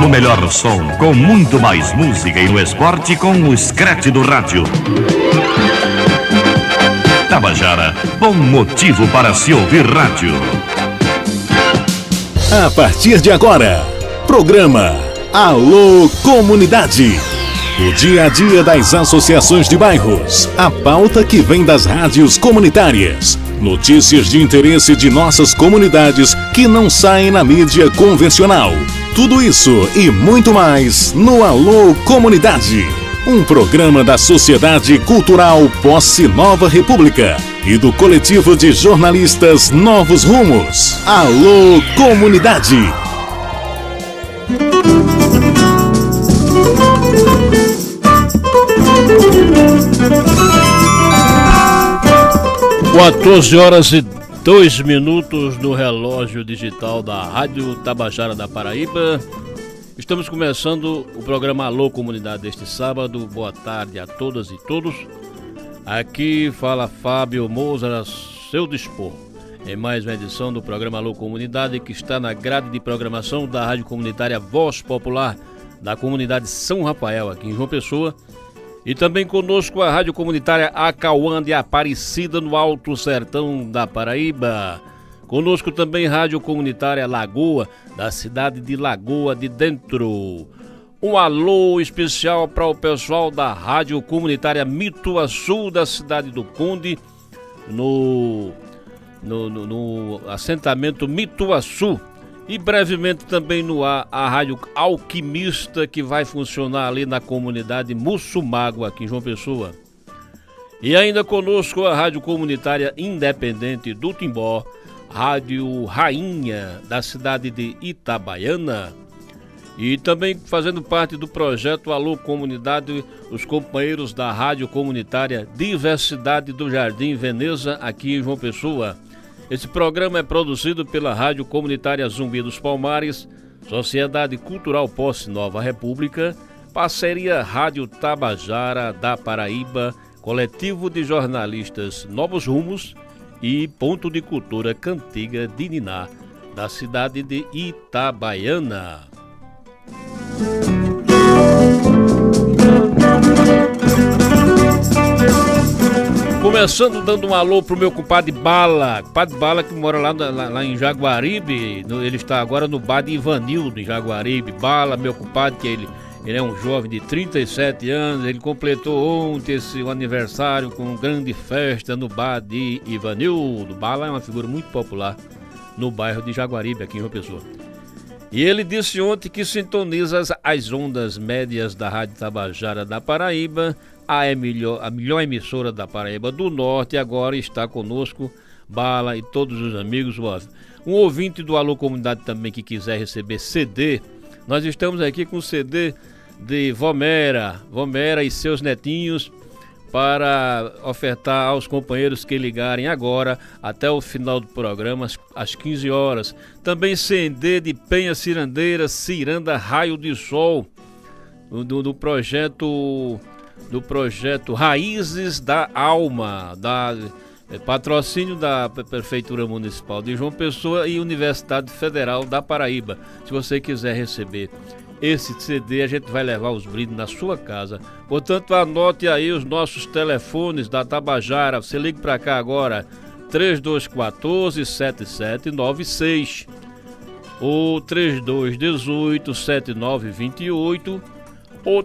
no melhor som, com muito mais música, e no esporte com o Scratch do rádio. Tabajara, bom motivo para se ouvir rádio. A partir de agora, programa Alô Comunidade. O dia a dia das associações de bairros, a pauta que vem das rádios comunitárias, notícias de interesse de nossas comunidades que não saem na mídia convencional. Tudo isso e muito mais no Alô Comunidade, um programa da Sociedade Cultural Posse Nova República e do coletivo de jornalistas Novos Rumos. Alô Comunidade. Quatorze horas e 2 minutos no relógio digital da Rádio Tabajara da Paraíba. Estamos começando o programa Alô Comunidade deste sábado. Boa tarde a todas e todos. Aqui fala Fábio Moura a seu dispor em mais uma edição do programa Alô Comunidade, que está na grade de programação da Rádio Comunitária Voz Popular da comunidade São Rafael, aqui em João Pessoa. E também conosco a Rádio Comunitária Acauã de Aparecida, no Alto Sertão da Paraíba. Conosco também Rádio Comunitária Lagoa, da cidade de Lagoa de Dentro. Um alô especial para o pessoal da Rádio Comunitária Mituaçu, da cidade do Conde, no assentamento Mituaçu. E brevemente também no ar a Rádio Alquimista, que vai funcionar ali na comunidade Mussumágua, aqui em João Pessoa. E ainda conosco a Rádio Comunitária Independente do Timbó, Rádio Rainha, da cidade de Itabaiana. E também fazendo parte do projeto Alô Comunidade, os companheiros da Rádio Comunitária Diversidade do Jardim Veneza, aqui em João Pessoa. Esse programa é produzido pela Rádio Comunitária Zumbi dos Palmares, Sociedade Cultural Posse Nova República, Parceria Rádio Tabajara da Paraíba, Coletivo de Jornalistas Novos Rumos e Ponto de Cultura Cantiga de Niná, da cidade de Itabaiana. Começando dando um alô pro meu compadre Bala, que mora lá em Jaguaribe. Ele está agora no bar de Ivanildo, em Jaguaribe. Bala, meu compadre, que ele é um jovem de 37 anos, ele completou ontem o aniversário com uma grande festa no bar de Ivanildo. Bala é uma figura muito popular no bairro de Jaguaribe, aqui em João Pessoa. E ele disse ontem que sintoniza as ondas médias da Rádio Tabajara da Paraíba, a melhor emissora da Paraíba do Norte. E agora está conosco Bala e todos os amigos. Um ouvinte do Alô Comunidade também que quiser receber CD, nós estamos aqui com o CD de Vomera e seus netinhos, para ofertar aos companheiros que ligarem agora até o final do programa, às 15 horas. Também CD de Penha Cirandeira, Ciranda Raio de Sol, do projeto Raízes da Alma, patrocínio da Prefeitura Municipal de João Pessoa e Universidade Federal da Paraíba. Se você quiser receber esse CD, a gente vai levar os brindes na sua casa. Portanto, anote aí os nossos telefones da Tabajara. Você liga para cá agora, 3214-7796 ou 3218-7928 ou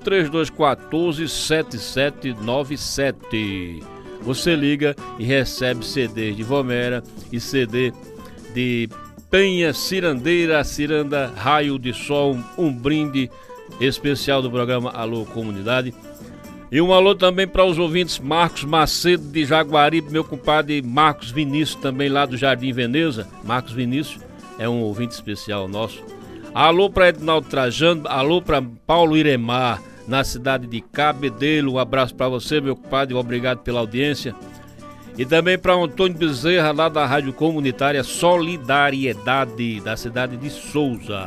3214-7797. Você liga e recebe CD de Vomera e CD de Penha Cirandeira, Ciranda Raio de Sol, um brinde especial do programa Alô Comunidade. E um alô também para os ouvintes Marcos Macedo de Jaguaribe, meu compadre Marcos Vinícius, também lá do Jardim Veneza. Marcos Vinícius é um ouvinte especial nosso. Alô para Edinaldo Trajano, alô para Paulo Iremar, na cidade de Cabedelo. Um abraço para você, meu compadre, obrigado pela audiência. E também para Antônio Bezerra, lá da Rádio Comunitária Solidariedade, da cidade de Souza.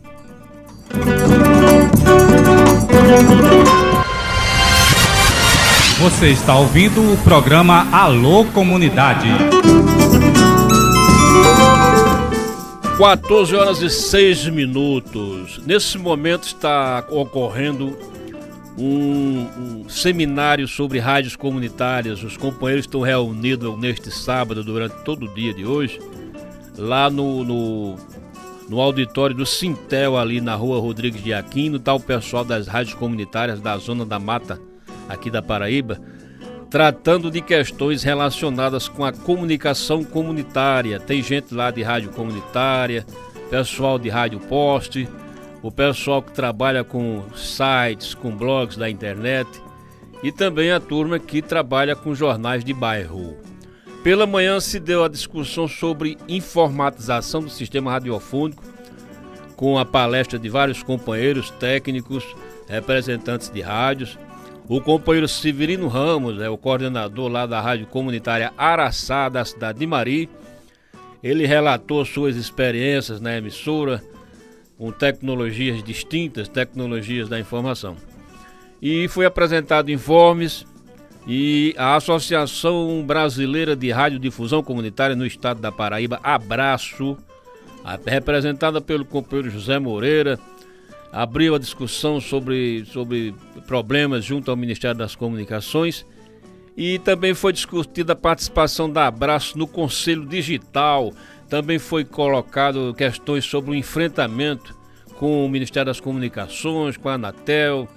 Você está ouvindo o programa Alô Comunidade. 14h06. Nesse momento está ocorrendo um seminário sobre rádios comunitárias. Os companheiros estão reunidos neste sábado, durante todo o dia de hoje, lá no auditório do Sintel, ali na rua Rodrigues de Aquino. Está o pessoal das rádios comunitárias da Zona da Mata, aqui da Paraíba, tratando de questões relacionadas com a comunicação comunitária. Tem gente lá de rádio comunitária, pessoal de rádio poste, o pessoal que trabalha com sites, com blogs da internet e também a turma que trabalha com jornais de bairro. Pela manhã se deu a discussão sobre informatização do sistema radiofônico, com a palestra de vários companheiros técnicos, representantes de rádios. O companheiro Severino Ramos, o coordenador lá da rádio comunitária Araçá, da cidade de Mari. Ele relatou suas experiências na emissora, com tecnologias distintas, tecnologias da informação. E foi apresentado informes, e a Associação Brasileira de Radiodifusão Comunitária no estado da Paraíba, Abraço, representada pelo companheiro José Moreira, abriu a discussão sobre problemas junto ao Ministério das Comunicações, e também foi discutida a participação da Abraço no Conselho Digital. Também foi colocado questões sobre o enfrentamento com o Ministério das Comunicações, com a Anatel.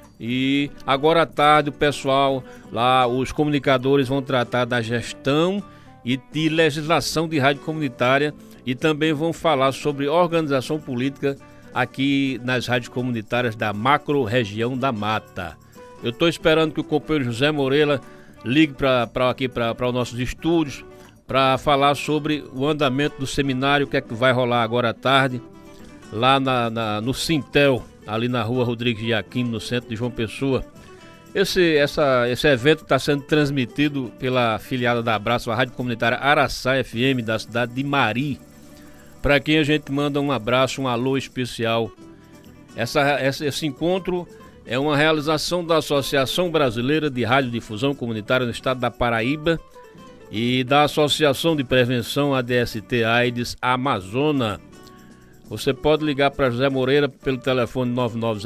E agora à tarde o pessoal lá, os comunicadores, vão tratar da gestão e de legislação de rádio comunitária, e também vão falar sobre organização política aqui nas rádios comunitárias da macro-região da Mata. Eu estou esperando que o companheiro José Moreira ligue para os nossos estúdios para falar sobre o andamento do seminário, o que é que vai rolar agora à tarde, lá no Sintel, ali na rua Rodrigues de Aquino, no centro de João Pessoa. Esse evento está sendo transmitido pela afiliada da Abraço, a rádio comunitária Araçá FM, da cidade de Mari, para quem a gente manda um abraço, um alô especial. Esse encontro é uma realização da Associação Brasileira de Radiodifusão Comunitária no estado da Paraíba e da Associação de Prevenção ADST-AIDS Amazônia. Você pode ligar para José Moreira pelo telefone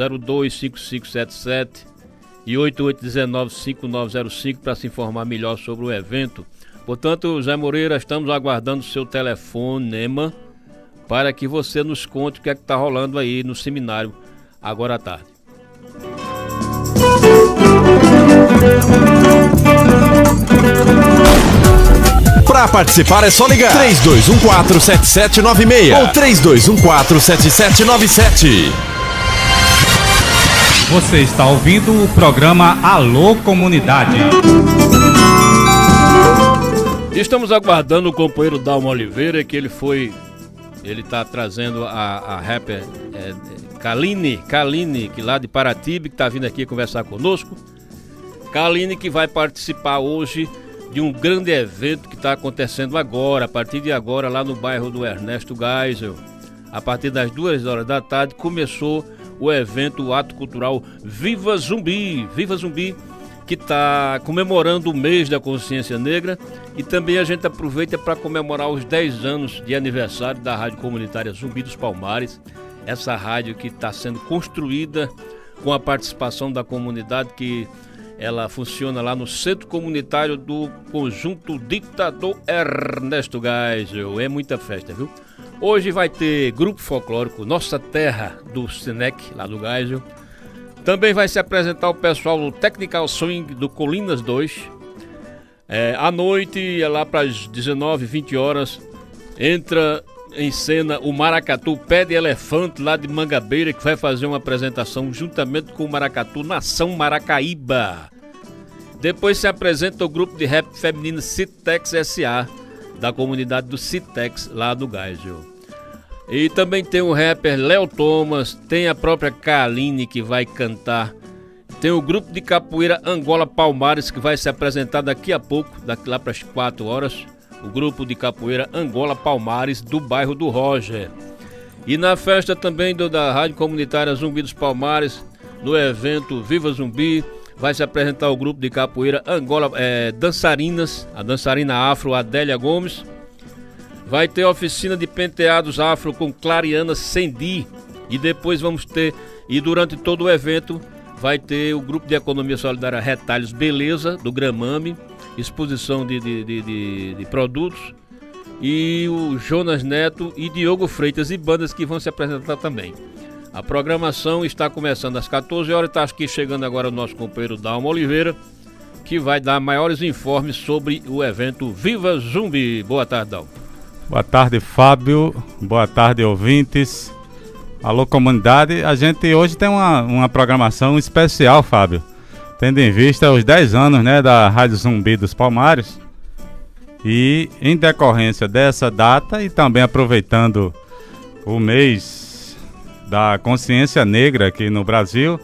9902-5577 e 8819-5905 para se informar melhor sobre o evento. Portanto, José Moreira, estamos aguardando o seu telefonema para que você nos conte o que é que está rolando aí no seminário agora à tarde. Para participar é só ligar 3214-7796 ou 3214-7797. Você está ouvindo o programa Alô Comunidade. Estamos aguardando o companheiro Dalmo Oliveira, que ele está trazendo a rapper Kaline, que lá de Paratibe, que está vindo aqui conversar conosco. Kaline, que vai participar hoje de um grande evento que está acontecendo agora, a partir de agora, lá no bairro do Ernesto Geisel. A partir das 2 horas da tarde começou o evento, o ato cultural Viva Zumbi, que está comemorando o mês da consciência negra, e também a gente aproveita para comemorar os 10 anos de aniversário da rádio comunitária Zumbi dos Palmares, essa rádio que está sendo construída com a participação da comunidade, que ela funciona lá no Centro Comunitário do Conjunto Ditador Ernesto Geisel. É muita festa, viu? Hoje vai ter grupo folclórico Nossa Terra, do Senec, lá do Geisel. Também vai se apresentar o pessoal do Technical Swing do Colinas 2. À noite, lá para as 19, 20 horas, entra em cena o Maracatu Pé de Elefante, lá de Mangabeira, que vai fazer uma apresentação juntamente com o Maracatu Nação Maracaíba. Depois se apresenta o grupo de rap feminino Citex S.A., da comunidade do Citex, lá do Geisel. E também tem o rapper Léo Thomas, tem a própria Kaline, que vai cantar. Tem o grupo de capoeira Angola Palmares, que vai se apresentar daqui a pouco, daqui lá para as 4 horas. O grupo de capoeira Angola Palmares, do bairro do Roger. E na festa também da Rádio Comunitária Zumbi dos Palmares, no evento Viva Zumbi, vai se apresentar o grupo de capoeira Angola Dançarinas, a dançarina afro Adélia Gomes. Vai ter oficina de penteados afro com Clariana Sendi. E depois vamos ter, e durante todo o evento, vai ter o Grupo de Economia Solidária Retalhos Beleza, do Gramame, exposição de produtos, e o Jonas Neto e Diogo Freitas e bandas que vão se apresentar também. A programação está começando às 14 horas, está aqui chegando agora o nosso companheiro Dalmo Oliveira, que vai dar maiores informes sobre o evento Viva Zumbi. Boa tarde, Dalmo. Boa tarde, Fábio. Boa tarde, ouvintes. Alô, comunidade. A gente hoje tem uma programação especial, Fábio, tendo em vista os 10 anos, né, da Rádio Zumbi dos Palmares. E em decorrência dessa data e também aproveitando o mês da consciência negra aqui no Brasil,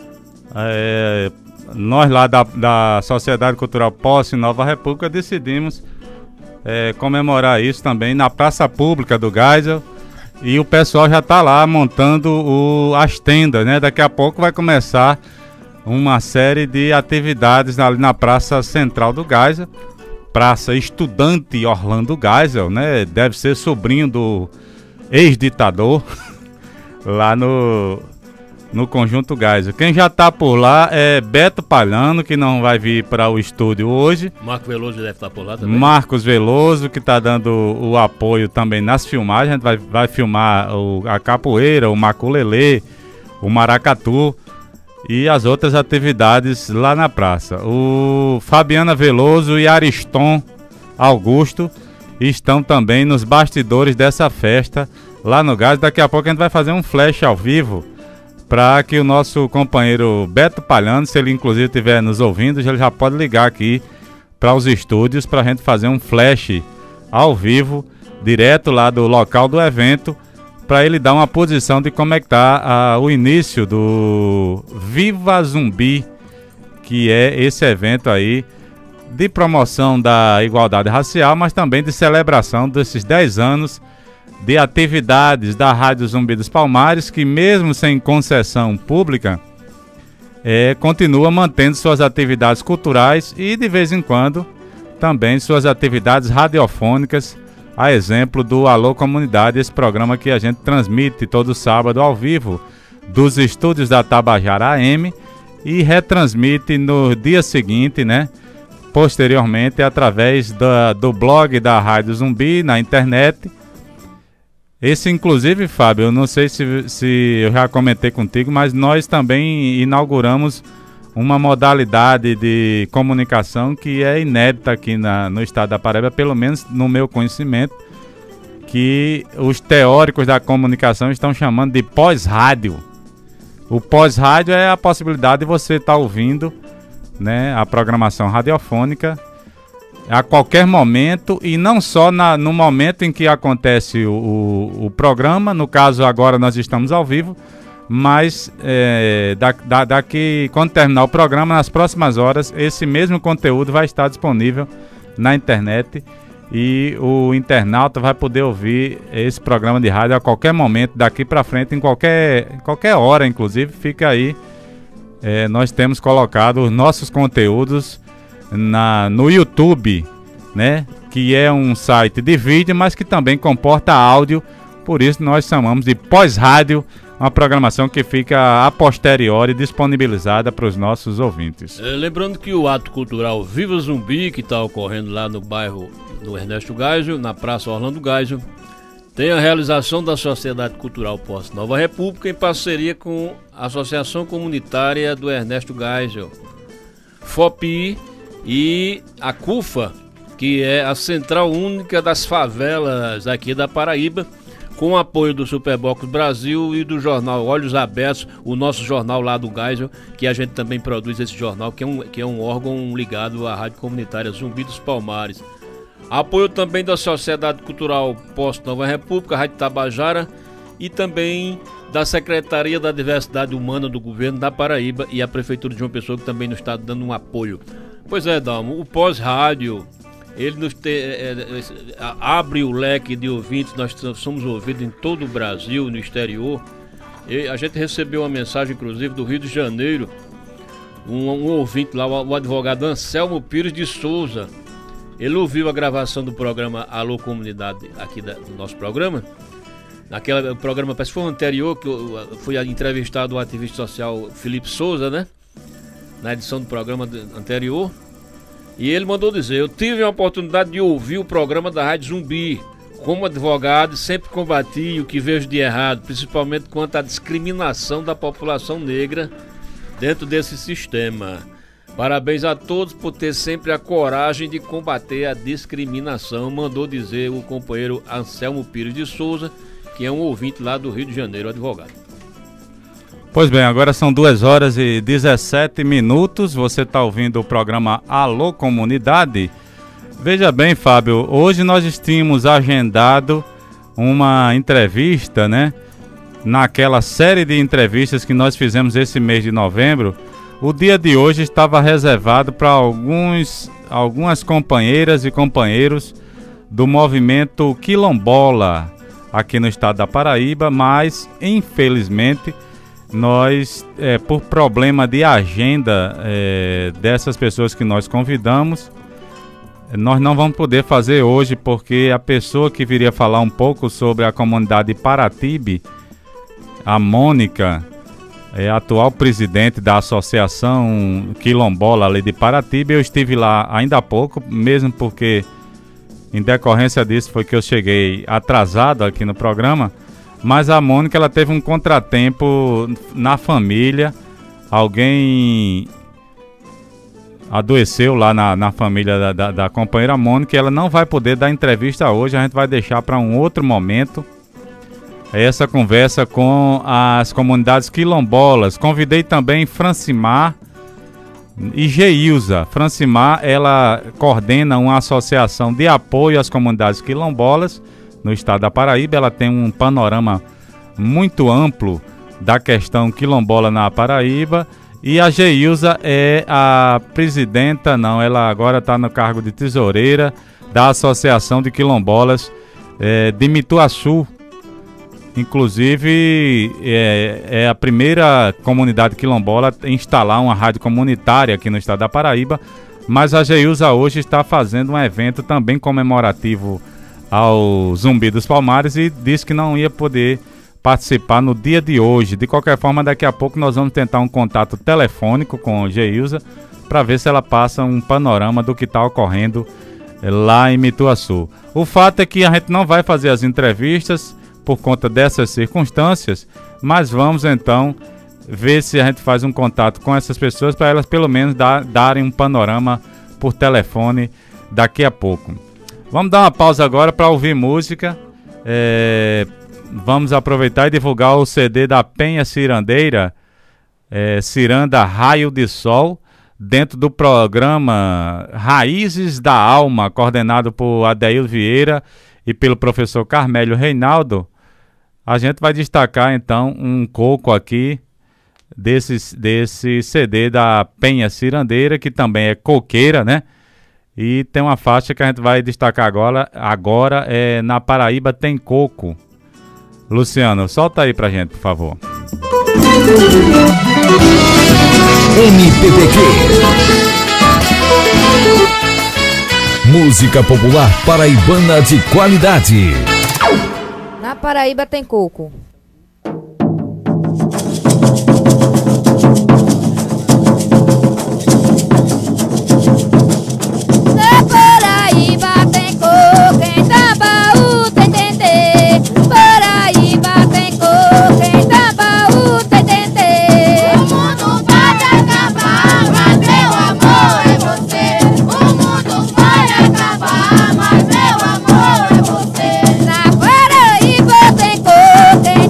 nós lá da Sociedade Cultural Posse Nova República decidimos comemorar isso também na Praça Pública do Geisel. E o pessoal já está lá montando as tendas, né? Daqui a pouco vai começar uma série de atividades ali na Praça Central do Geisel. Praça Estudante Orlando Geisel, né? Deve ser sobrinho do ex-ditador lá no Conjunto Geisel. Quem já está por lá é Beto Palhano, que não vai vir para o estúdio hoje. Marcos Veloso deve estar por lá também. Marcos Veloso, que está dando o apoio também nas filmagens. A gente vai filmar a capoeira, o maculelê, o maracatu e as outras atividades lá na praça. O Fabiana Veloso e Ariston Augusto estão também nos bastidores dessa festa lá no Geisel. Daqui a pouco a gente vai fazer um flash ao vivo para que o nosso companheiro Beto Palhano, se ele inclusive estiver nos ouvindo, ele já pode ligar aqui para os estúdios para a gente fazer um flash ao vivo, direto lá do local do evento, para ele dar uma posição de como é que está o início do Viva Zumbi, que é esse evento aí de promoção da igualdade racial, mas também de celebração desses 10 anos de atividades da Rádio Zumbi dos Palmares, que mesmo sem concessão pública, continua mantendo suas atividades culturais e de vez em quando também suas atividades radiofônicas, a exemplo do Alô Comunidade, esse programa que a gente transmite todo sábado ao vivo dos estúdios da Tabajara AM e retransmite no dia seguinte, né, posteriormente através do blog da Rádio Zumbi na internet. Esse, inclusive, Fábio, eu não sei se eu já comentei contigo, mas nós também inauguramos uma modalidade de comunicação que é inédita aqui no estado da Paraíba, pelo menos no meu conhecimento, que os teóricos da comunicação estão chamando de pós-rádio. O pós-rádio é a possibilidade de você estar ouvindo, né, a programação radiofônica a qualquer momento, e não só no momento em que acontece o programa. No caso agora nós estamos ao vivo, mas daqui, quando terminar o programa, nas próximas horas, esse mesmo conteúdo vai estar disponível na internet e o internauta vai poder ouvir esse programa de rádio a qualquer momento, daqui para frente, em qualquer hora, inclusive. Fica aí, nós temos colocado os nossos conteúdos no YouTube, né, que é um site de vídeo, mas que também comporta áudio. Por isso nós chamamos de pós-rádio, uma programação que fica a posteriori disponibilizada para os nossos ouvintes. Lembrando que o ato cultural Viva Zumbi, que está ocorrendo lá no bairro do Ernesto Geisel, na Praça Orlando Geisel, tem a realização da Sociedade Cultural Posse Nova República em parceria com a Associação Comunitária do Ernesto Geisel, FOPI, e a CUFA, que é a Central Única das Favelas aqui da Paraíba, com o apoio do Superbox Brasil e do jornal Olhos Abertos, o nosso jornal lá do Geisel, que a gente também produz esse jornal, que é um órgão ligado à Rádio Comunitária Zumbi dos Palmares. Apoio também da Sociedade Cultural Posse Nova República, Rádio Tabajara, e também da Secretaria da Diversidade Humana do Governo da Paraíba e a Prefeitura de João Pessoa, que também nos está dando um apoio. Pois é, Dalmo, o pós-rádio, ele abre o leque de ouvintes. Nós somos ouvidos em todo o Brasil, no exterior. E a gente recebeu uma mensagem, inclusive, do Rio de Janeiro, um ouvinte lá, o advogado Anselmo Pires de Souza, Ele ouviu a gravação do programa Alô Comunidade aqui do nosso programa. Naquele programa, parece que foi o anterior, que eu fui entrevistado o ativista social Felipe Souza, né? Na edição do programa anterior. E ele mandou dizer: eu tive a oportunidade de ouvir o programa da Rádio Zumbi. Como advogado, sempre combati o que vejo de errado, principalmente quanto à discriminação da população negra dentro desse sistema. Parabéns a todos por ter sempre a coragem de combater a discriminação, mandou dizer o companheiro Anselmo Pires de Souza, que é um ouvinte lá do Rio de Janeiro, advogado. Pois bem, agora são 2h17. Você está ouvindo o programa Alô Comunidade. Veja bem, Fábio, hoje nós tínhamos agendado uma entrevista, né? Naquela série de entrevistas que nós fizemos esse mês de novembro. O dia de hoje estava reservado para algumas companheiras e companheiros do movimento quilombola aqui no estado da Paraíba, mas infelizmente nós, por problema de agenda dessas pessoas que nós convidamos, nós não vamos poder fazer hoje, porque a pessoa que viria falar um pouco sobre a comunidade Paratibe, a Mônica, é a atual presidente da Associação Quilombola ali de Paratibe. Eu estive lá ainda há pouco, mesmo porque em decorrência disso foi que eu cheguei atrasado aqui no programa. Mas a Mônica, ela teve um contratempo na família, alguém adoeceu lá na família da companheira Mônica, e ela não vai poder dar entrevista hoje, a gente vai deixar para um outro momento essa conversa com as comunidades quilombolas. Convidei também Francimar e Geilza. Francimar, ela coordena uma associação de apoio às comunidades quilombolas no estado da Paraíba. Ela tem um panorama muito amplo da questão quilombola na Paraíba. E a Geilza é a presidenta, não, ela agora está no cargo de tesoureira da Associação de Quilombolas de Mituaçu. Inclusive, é a primeira comunidade quilombola a instalar uma rádio comunitária aqui no estado da Paraíba. Mas a Geilza hoje está fazendo um evento também comemorativo ao Zumbi dos Palmares e disse que não ia poder participar no dia de hoje. De qualquer forma, daqui a pouco nós vamos tentar um contato telefônico com a Geilza para ver se ela passa um panorama do que está ocorrendo lá em Mituaçu. O fato é que a gente não vai fazer as entrevistas por conta dessas circunstâncias, mas vamos então ver se a gente faz um contato com essas pessoas para elas pelo menos darem um panorama por telefone daqui a pouco. Vamos dar uma pausa agora para ouvir música. Vamos aproveitar e divulgar o CD da Penha Cirandeira, Ciranda Raio de Sol, dentro do programa Raízes da Alma, coordenado por Adeildo Vieira e pelo professor Carmélio Reinaldo. A gente vai destacar então um coco aqui desse CD da Penha Cirandeira, que também é coqueira, né? E tem uma faixa que a gente vai destacar agora Na Paraíba Tem Coco. Luciano, solta aí pra gente, por favor. MPPQ, música popular paraibana de qualidade. Na Paraíba tem coco. Na Paraíba tem coco, em Tambaú tem dendê. Paraíba tem coco, em Tambaú tem dendê. O mundo pode acabar, mas meu amor é você. O mundo pode acabar, mas meu amor é você. Na Paraíba tem coco, em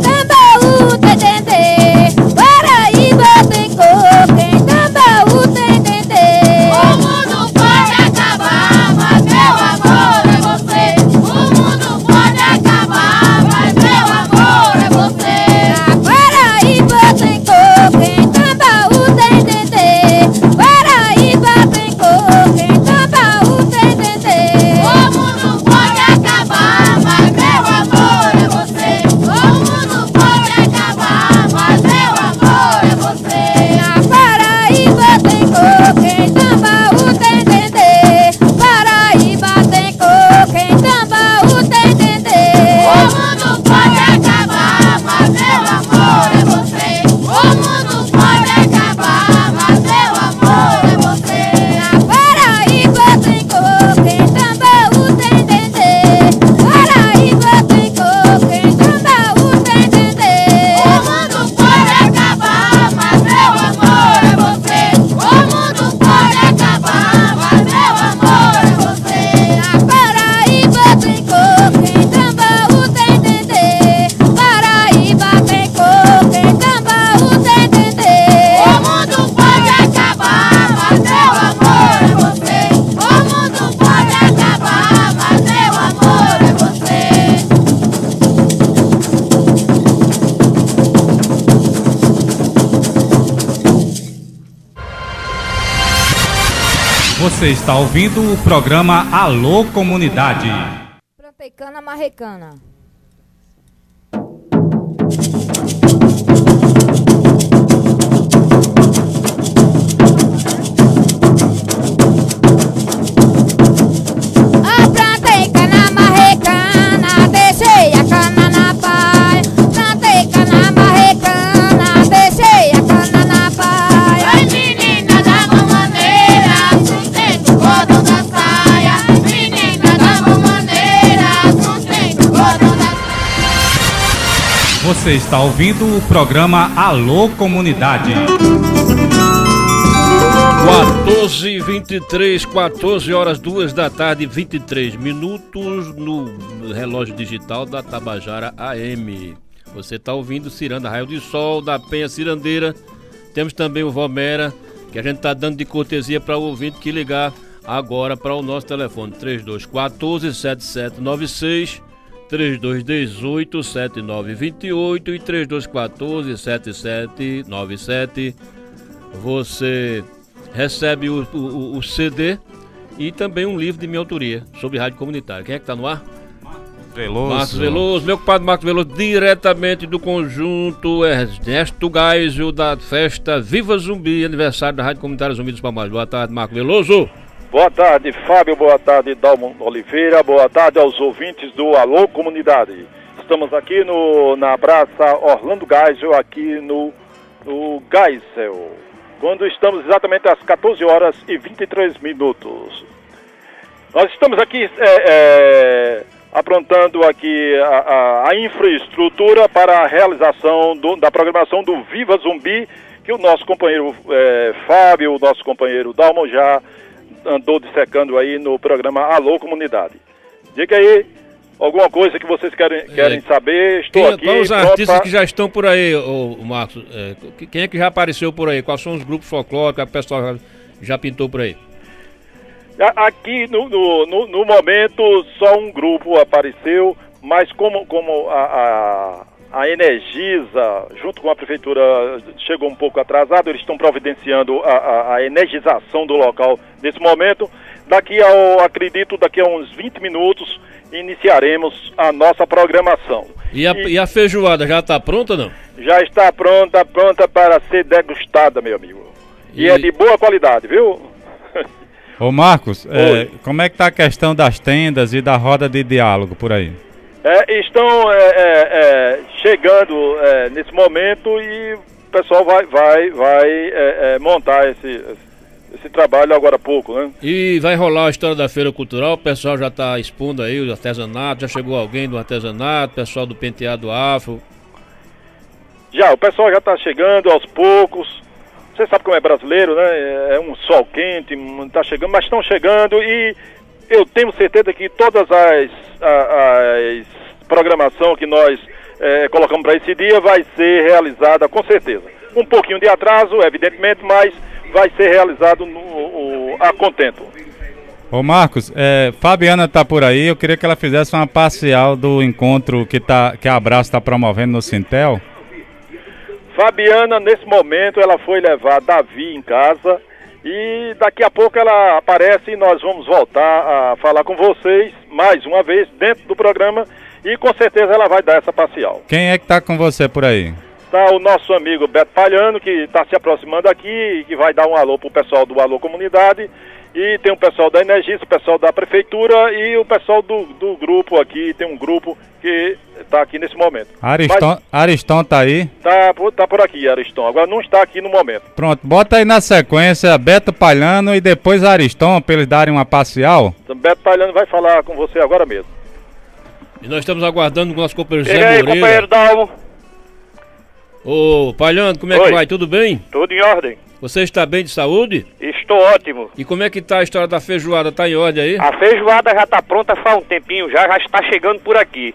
Você está ouvindo o programa Alô Comunidade. Plantei cana marrecana. Plantei cana marrecana, deixei a cana na paia. Plantei cana marrecana, deixei a cana na paia. Oi, menina da mamadeira, sustenta o cordão da saia. Menina da mamadeira, sustenta o cordão da saia. Você está ouvindo o programa Alô Comunidade. 14h23, 14 horas 2 da tarde, 23 minutos no relógio digital da Tabajara AM. Você está ouvindo Ciranda Raio de Sol, da Penha Cirandeira. Temos também o Vomera, que a gente está dando de cortesia para o ouvinte que ligar agora para o nosso telefone 3214-7796, 3218-7928 e 3214-7797. Você recebe o CD e também um livro de minha autoria sobre rádio comunitária. Quem é que está no ar? Veloso. Marcos Veloso, meu compadre Marcos Veloso, diretamente do conjunto Ernesto Geisel, da festa Viva Zumbi, aniversário da Rádio Comunitária Zumbi dos Palmares. Boa tarde, Marcos Veloso. Boa tarde, Fábio. Boa tarde, Dalmo Oliveira. Boa tarde aos ouvintes do Alô Comunidade. Estamos aqui na Praça Orlando Geisel, aqui no Geisel, quando estamos exatamente às 14 horas e 23 minutos. Nós estamos aqui aprontando aqui a infraestrutura para a realização da programação do Viva Zumbi, que o nosso companheiro Fábio, o nosso companheiro Dalmo já andou dissecando aí no programa Alô Comunidade. Diga aí alguma coisa que vocês querem saber. Estou aqui. Quais os artistas que já estão por aí, Marcos? Quem é que já apareceu por aí? Quais são os grupos folclóricos que o pessoal já pintou por aí? Aqui no momento só um grupo apareceu, mas como a Energisa, junto com a prefeitura, chegou um pouco atrasado, eles estão providenciando a energização do local nesse momento. Acredito, daqui a uns 20 minutos, iniciaremos a nossa programação. E a feijoada já está pronta, não? Já está pronta para ser degustada, meu amigo. E é de boa qualidade, viu? Ô Marcos, como é que tá a questão das tendas e da roda de diálogo por aí? Estão chegando nesse momento e o pessoal vai montar esse trabalho agora há pouco, né? E vai rolar a história da Feira Cultural, o pessoal já está expondo aí o artesanato, já chegou alguém do artesanato, pessoal do penteado afro? O pessoal já está chegando aos poucos. Você sabe como é brasileiro, né? É um sol quente, está chegando, mas estão chegando e eu tenho certeza que todas as programação que nós colocamos para esse dia vai ser realizada com certeza. Um pouquinho de atraso, evidentemente, mas vai ser realizado a contento. Ô Marcos, Fabiana tá por aí, eu queria que ela fizesse uma parcial do encontro que a Abraço está promovendo no Sintel. Fabiana, nesse momento, ela foi levar Davi em casa e daqui a pouco ela aparece e nós vamos voltar a falar com vocês mais uma vez dentro do programa e com certeza ela vai dar essa parcial. Quem é que tá com você por aí? Tá o nosso amigo Beto Palhano, que está se aproximando aqui, que vai dar um alô pro pessoal do Alô Comunidade. E tem o pessoal da Energisa, o pessoal da Prefeitura e o pessoal do grupo aqui. Tem um grupo que está aqui nesse momento. Ariston tá aí? Tá por aqui, Ariston. Agora não está aqui no momento. Pronto, bota aí na sequência Beto Palhano e depois Ariston, para eles darem uma parcial. Então, Beto Palhano vai falar com você agora mesmo. E nós estamos aguardando o nosso companheiro Zé Moreira. E aí, companheiro Dalmo? Ô, Palhano, como é que vai? Tudo bem? Tudo em ordem. Você está bem de saúde? Estou ótimo. E como é que tá a história da feijoada? Tá em ordem aí? A feijoada já está pronta faz um tempinho, já está chegando por aqui.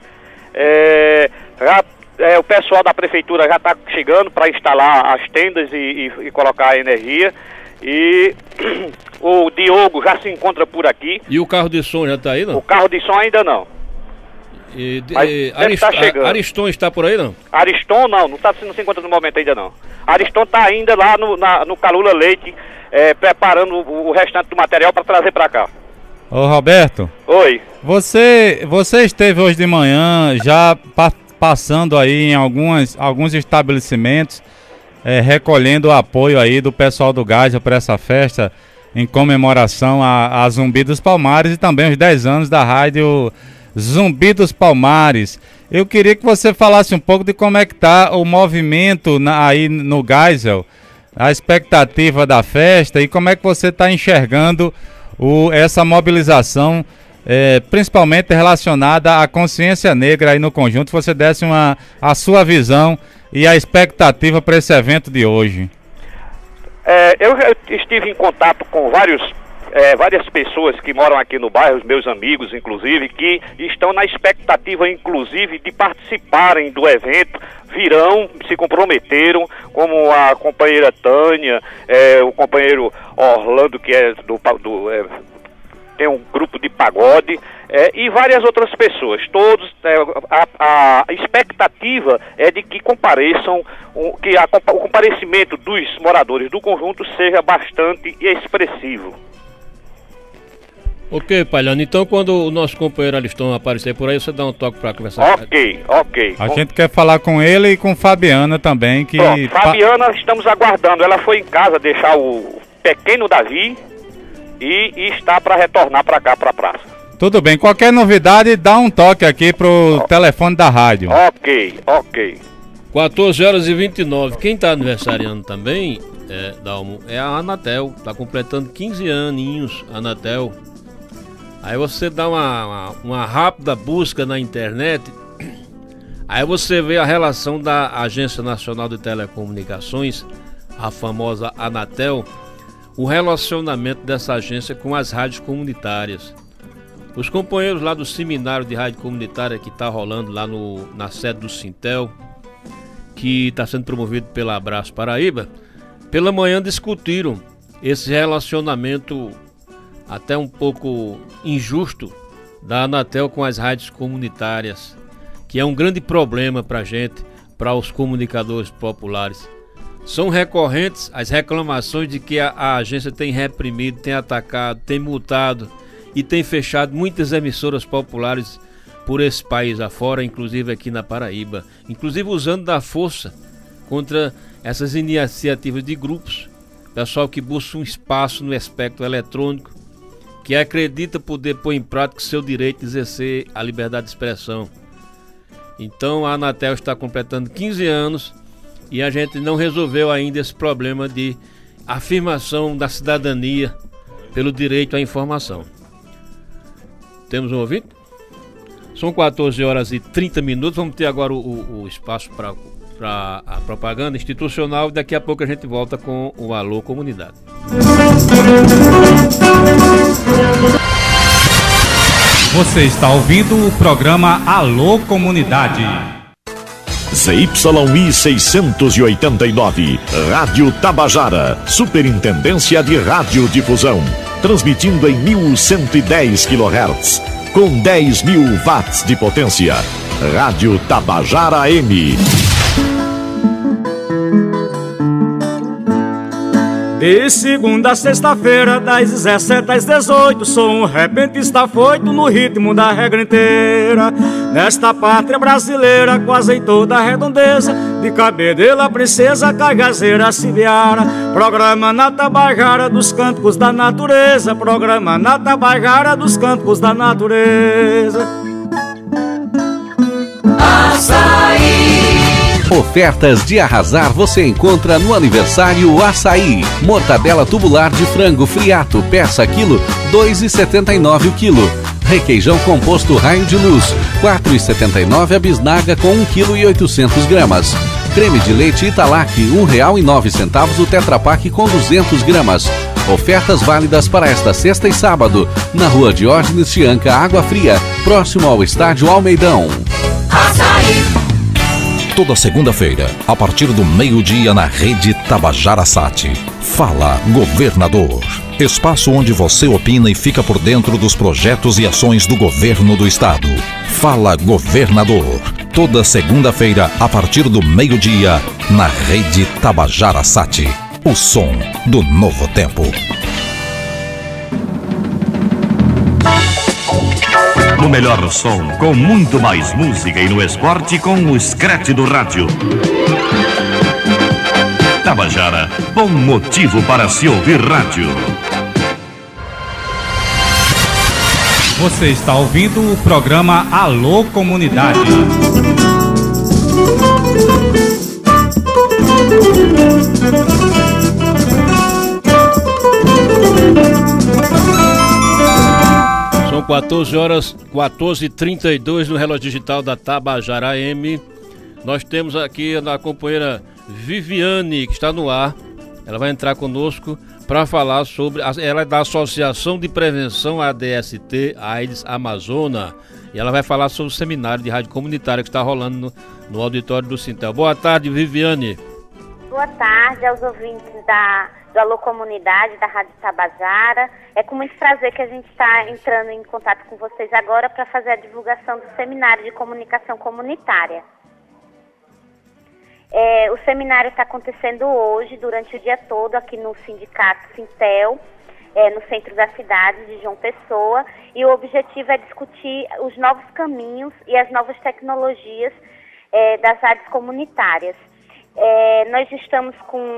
O pessoal da prefeitura já está chegando para instalar as tendas e colocar a energia. E o Diogo já se encontra por aqui. E o carro de som já está aí, não? O carro de som ainda não. Ariston está por aí, não? Ariston não se encontra no momento ainda não. Ariston está ainda lá no Calula Leite, preparando o restante do material para trazer para cá. Ô Roberto. Oi. Você esteve hoje de manhã já passando aí em alguns estabelecimentos, recolhendo o apoio aí do pessoal do Geisel para essa festa em comemoração a Zumbi dos Palmares e também os 10 anos da rádio Zumbi dos Palmares. Eu queria que você falasse um pouco de como é que está o movimento aí no Geisel, a expectativa da festa e como é que você está enxergando essa mobilização, principalmente relacionada à consciência negra aí no conjunto. Você desse a sua visão e a expectativa para esse evento de hoje. Eu estive em contato com várias pessoas que moram aqui no bairro, os meus amigos inclusive, que estão na expectativa inclusive de participarem do evento, se comprometeram, como a companheira Tânia, o companheiro Orlando, que tem um grupo de pagode, e várias outras pessoas. Todos, a expectativa é de que compareçam, que o comparecimento dos moradores do conjunto seja bastante expressivo. Ok, Palhano, então quando o nosso companheiro Ariston aparecer por aí, você dá um toque para conversar. Ok. A gente quer falar com ele e com Fabiana também. Fabiana, estamos aguardando. Ela foi em casa deixar o pequeno Davi e está para retornar para cá, para a praça. Tudo bem, qualquer novidade, dá um toque aqui pro telefone da rádio. Ok. 14h29. Quem está aniversariando também, Dalmo, é a Anatel. Está completando 15 aninhos, a Anatel. Aí você dá uma rápida busca na internet, aí você vê a relação da Agência Nacional de Telecomunicações, a famosa Anatel, o relacionamento dessa agência com as rádios comunitárias. Os companheiros lá do seminário de rádio comunitária que está rolando lá na sede do Sintel, que está sendo promovido pela Abraço Paraíba, pela manhã discutiram esse relacionamento até um pouco injusto da Anatel com as rádios comunitárias, que é um grande problema para a gente, para os comunicadores populares. São recorrentes as reclamações de que a agência tem reprimido, tem atacado, tem multado e tem fechado muitas emissoras populares por esse país afora, inclusive aqui na Paraíba, inclusive usando da força contra essas iniciativas de grupos, pessoal que busca um espaço no espectro eletrônico, que acredita poder pôr em prática seu direito de exercer a liberdade de expressão. Então a Anatel está completando 15 anos e a gente não resolveu ainda esse problema de afirmação da cidadania pelo direito à informação. Temos um ouvinte? São 14h30. Vamos ter agora o espaço para a propaganda institucional. Daqui a pouco a gente volta com o Alô Comunidade. Você está ouvindo o programa Alô Comunidade. ZYI 689, Rádio Tabajara, Superintendência de Radiodifusão, transmitindo em 1110 kHz, com 10.000 watts de potência. Rádio Tabajara M. De segunda a sexta-feira, das 17 às 18, sou um repentista afoito no ritmo da regra inteira. Nesta pátria brasileira, quase em toda a redondeza, de Cabedelo, Princesa, Cagazeira, Cibiara. Programa na Tabajara dos Cânticos da Natureza. Programa na Tabajara dos Cânticos da Natureza. Açaí. Ofertas de arrasar você encontra no Aniversário Açaí. Mortadela tubular de frango friato, peça quilo, R$ 2,79 o quilo. Requeijão composto Raio de Luz, R$ 4,79 a bisnaga com 1,8 kg. Creme de leite Italac, R$ 1,09 o Tetra Pak com 200 gramas. Ofertas válidas para esta sexta e sábado, na Rua Diógenes Chianca, Água Fria, próximo ao Estádio Almeidão. Açaí. Toda segunda-feira, a partir do meio-dia na Rede Tabajara Sat. Fala Governador. Espaço onde você opina e fica por dentro dos projetos e ações do governo do estado. Fala Governador. Toda segunda-feira, a partir do meio-dia, na Rede Tabajara Sat. O som do novo tempo. No melhor som, com muito mais música e no esporte com o Scratch do rádio. Tabajara, bom motivo para se ouvir rádio. Você está ouvindo o programa Alô Comunidade. São 14h32 no relógio digital da Tabajara M. Nós temos aqui a companheira Viviane, que está no ar. Ela vai entrar conosco para falar sobre... Ela é da Associação de Prevenção ADST AIDS Amazônia. E ela vai falar sobre o seminário de rádio comunitária que está rolando no auditório do Sintel. Boa tarde, Viviane. Boa tarde aos ouvintes do Alô Comunidade, da Rádio Tabajara. É com muito prazer que a gente está entrando em contato com vocês agora para fazer a divulgação do seminário de comunicação comunitária. O seminário está acontecendo hoje, durante o dia todo, aqui no Sindicato Sintel, no centro da cidade de João Pessoa, e o objetivo é discutir os novos caminhos e as novas tecnologias das rádios comunitárias. Nós estamos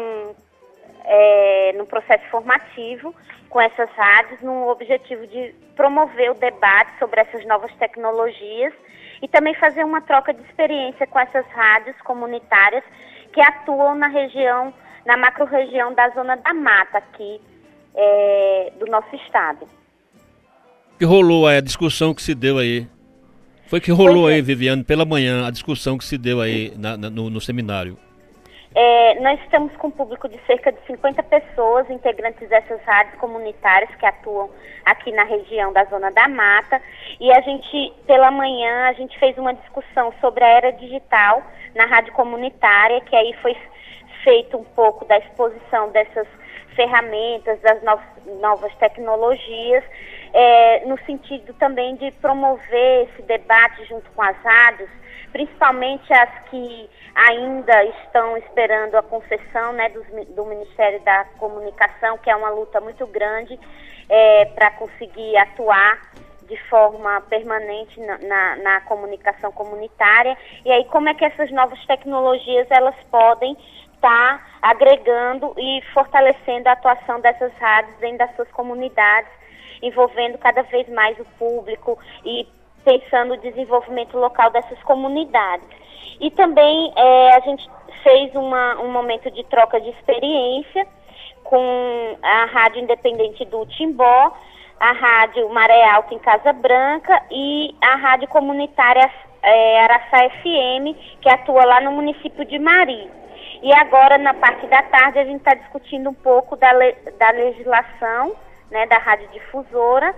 no processo formativo com essas rádios, no objetivo de promover o debate sobre essas novas tecnologias e também fazer uma troca de experiência com essas rádios comunitárias que atuam na região, na macro-região da Zona da Mata aqui do nosso estado. Que rolou aí a discussão que se deu aí? Foi que rolou aí, Viviane, pela manhã, a discussão que se deu aí no seminário? Nós estamos com um público de cerca de 50 pessoas, integrantes dessas rádios comunitárias que atuam aqui na região da Zona da Mata, e pela manhã, a gente fez uma discussão sobre a era digital na rádio comunitária, que aí foi feito um pouco da exposição dessas ferramentas, das novas tecnologias, no sentido também de promover esse debate junto com as rádios, principalmente as que ainda estão esperando a concessão, né, do Ministério da Comunicação, que é uma luta muito grande para conseguir atuar de forma permanente na comunicação comunitária. E aí, como é que essas novas tecnologias elas podem estar agregando e fortalecendo a atuação dessas rádios dentro das suas comunidades, envolvendo cada vez mais o público e pensando no desenvolvimento local dessas comunidades. E também a gente fez um momento de troca de experiência com a Rádio Independente do Timbó, a Rádio Maré Alta em Casa Branca e a Rádio Comunitária Araçá FM, que atua lá no município de Mari. E agora, na parte da tarde, a gente está discutindo um pouco da legislação, né, da rádio difusora,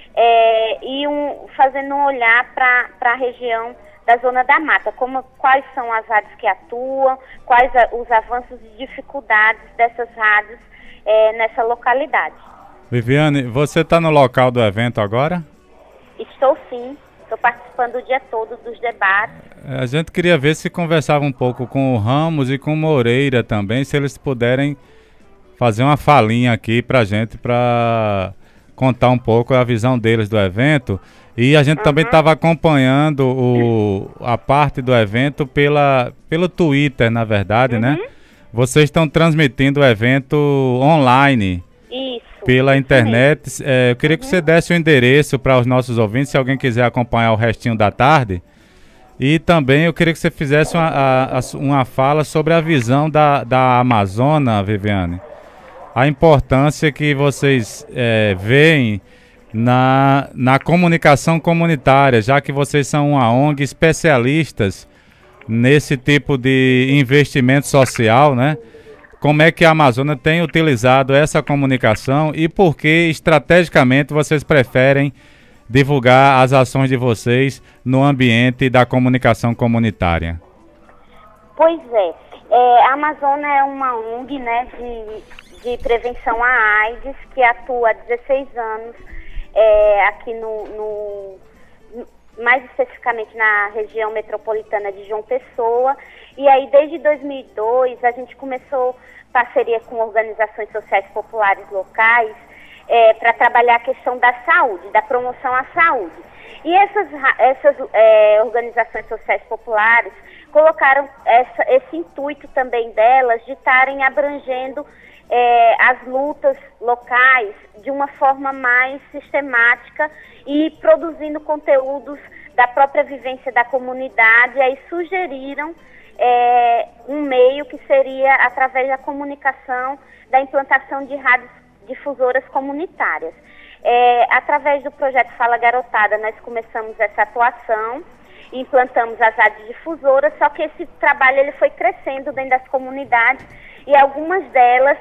e fazendo um olhar para a região da Zona da Mata, quais são as rádios que atuam, quais os avanços e dificuldades dessas rádios nessa localidade. Viviane, você está no local do evento agora? Estou sim, estou participando o dia todo dos debates. A gente queria ver se conversava um pouco com o Ramos e com o Moreira também, se eles puderem fazer uma falinha aqui para a gente, para contar um pouco a visão deles do evento. E a gente também estava acompanhando a parte do evento pelo Twitter, na verdade, né? Vocês estão transmitindo o evento online. Isso. Pela internet. Eu queria que você desse o endereço para os nossos ouvintes, se alguém quiser acompanhar o restinho da tarde. E também eu queria que você fizesse uma fala sobre a visão da Amazônia, Viviane. A importância que vocês veem na comunicação comunitária, já que vocês são uma ONG especialistas nesse tipo de investimento social, né? Como é que a Amazônia tem utilizado essa comunicação e por que estrategicamente vocês preferem divulgar as ações de vocês no ambiente da comunicação comunitária? Pois é. A Amazônia é uma ONG, né, de prevenção à AIDS, que atua há 16 anos aqui mais especificamente na região metropolitana de João Pessoa. E aí, desde 2002, a gente começou parceria com organizações sociais populares locais para trabalhar a questão da saúde, da promoção à saúde. E essas organizações sociais populares colocaram esse intuito também delas de estarem abrangendo as lutas locais de uma forma mais sistemática e produzindo conteúdos da própria vivência da comunidade. E aí sugeriram um meio que seria através da comunicação, da implantação de rádios difusoras comunitárias. Através do projeto Fala Garotada, nós começamos essa atuação, implantamos as rádios difusoras, só que esse trabalho ele foi crescendo dentro das comunidades e algumas delas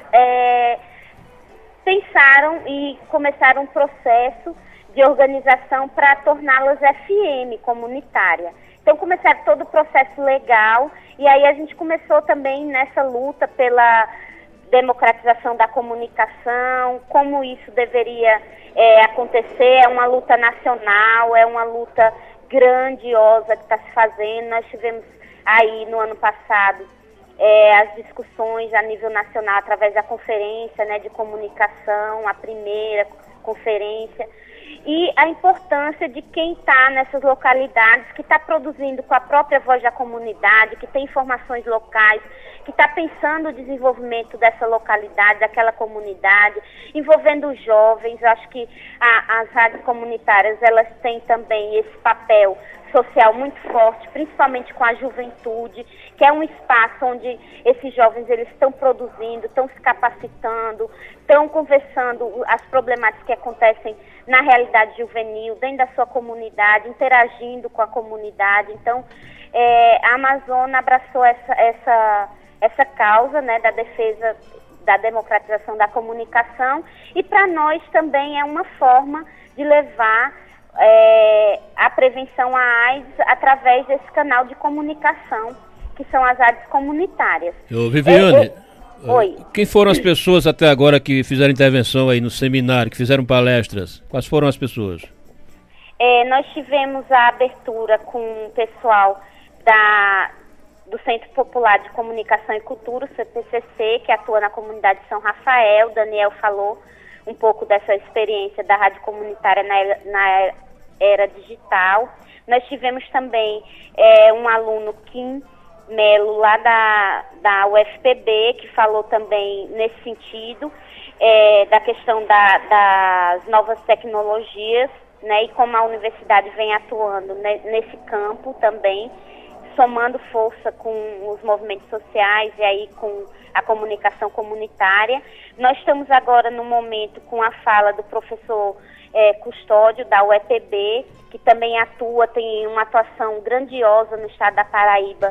pensaram e começaram um processo de organização para torná-las FM comunitária. Então começaram todo o processo legal e aí a gente começou também nessa luta pela democratização da comunicação, como isso deveria acontecer. É uma luta nacional, é uma luta grandiosa que está se fazendo. Nós tivemos aí no ano passado as discussões a nível nacional através da conferência, né, de comunicação, a primeira conferência, e a importância de quem está nessas localidades, que está produzindo com a própria voz da comunidade, que tem informações locais, que está pensando o desenvolvimento dessa localidade, daquela comunidade, envolvendo os jovens. Eu acho que as rádios comunitárias, elas têm também esse papel social muito forte, principalmente com a juventude, que é um espaço onde esses jovens eles estão produzindo, estão se capacitando, estão conversando as problemáticas que acontecem na realidade juvenil, dentro da sua comunidade, interagindo com a comunidade. Então, a Amazônia abraçou essa causa, né, da defesa da democratização da comunicação, e para nós também é uma forma de levar a prevenção à AIDS através desse canal de comunicação, que são as rádios comunitárias. Viviane, Oi. Quem foram as pessoas até agora que fizeram intervenção aí no seminário, que fizeram palestras? Quais foram as pessoas? Nós tivemos a abertura com o pessoal do Centro Popular de Comunicação e Cultura, o CPCC, que atua na comunidade de São Rafael. Daniel falou um pouco dessa experiência da rádio comunitária na era digital. Nós tivemos também um aluno, Kim Melo, lá da UFPB, que falou também nesse sentido, da questão das novas tecnologias, né, e como a universidade vem atuando nesse campo também, somando força com os movimentos sociais e aí com a comunicação comunitária. Nós estamos agora no momento com a fala do professor Custódio, da UEPB, que também atua, tem uma atuação grandiosa no estado da Paraíba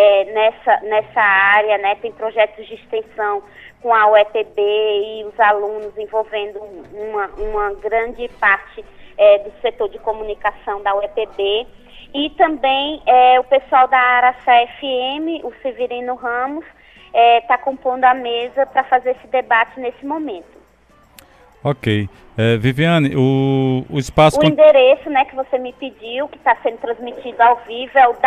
nessa área, né? Tem projetos de extensão com a UEPB e os alunos envolvendo uma grande parte do setor de comunicação da UEPB. E também o pessoal da Araçá FM, o Severino Ramos, está compondo a mesa para fazer esse debate nesse momento. Ok. Viviane, o espaço... O endereço, né, que você me pediu, que está sendo transmitido ao vivo, é o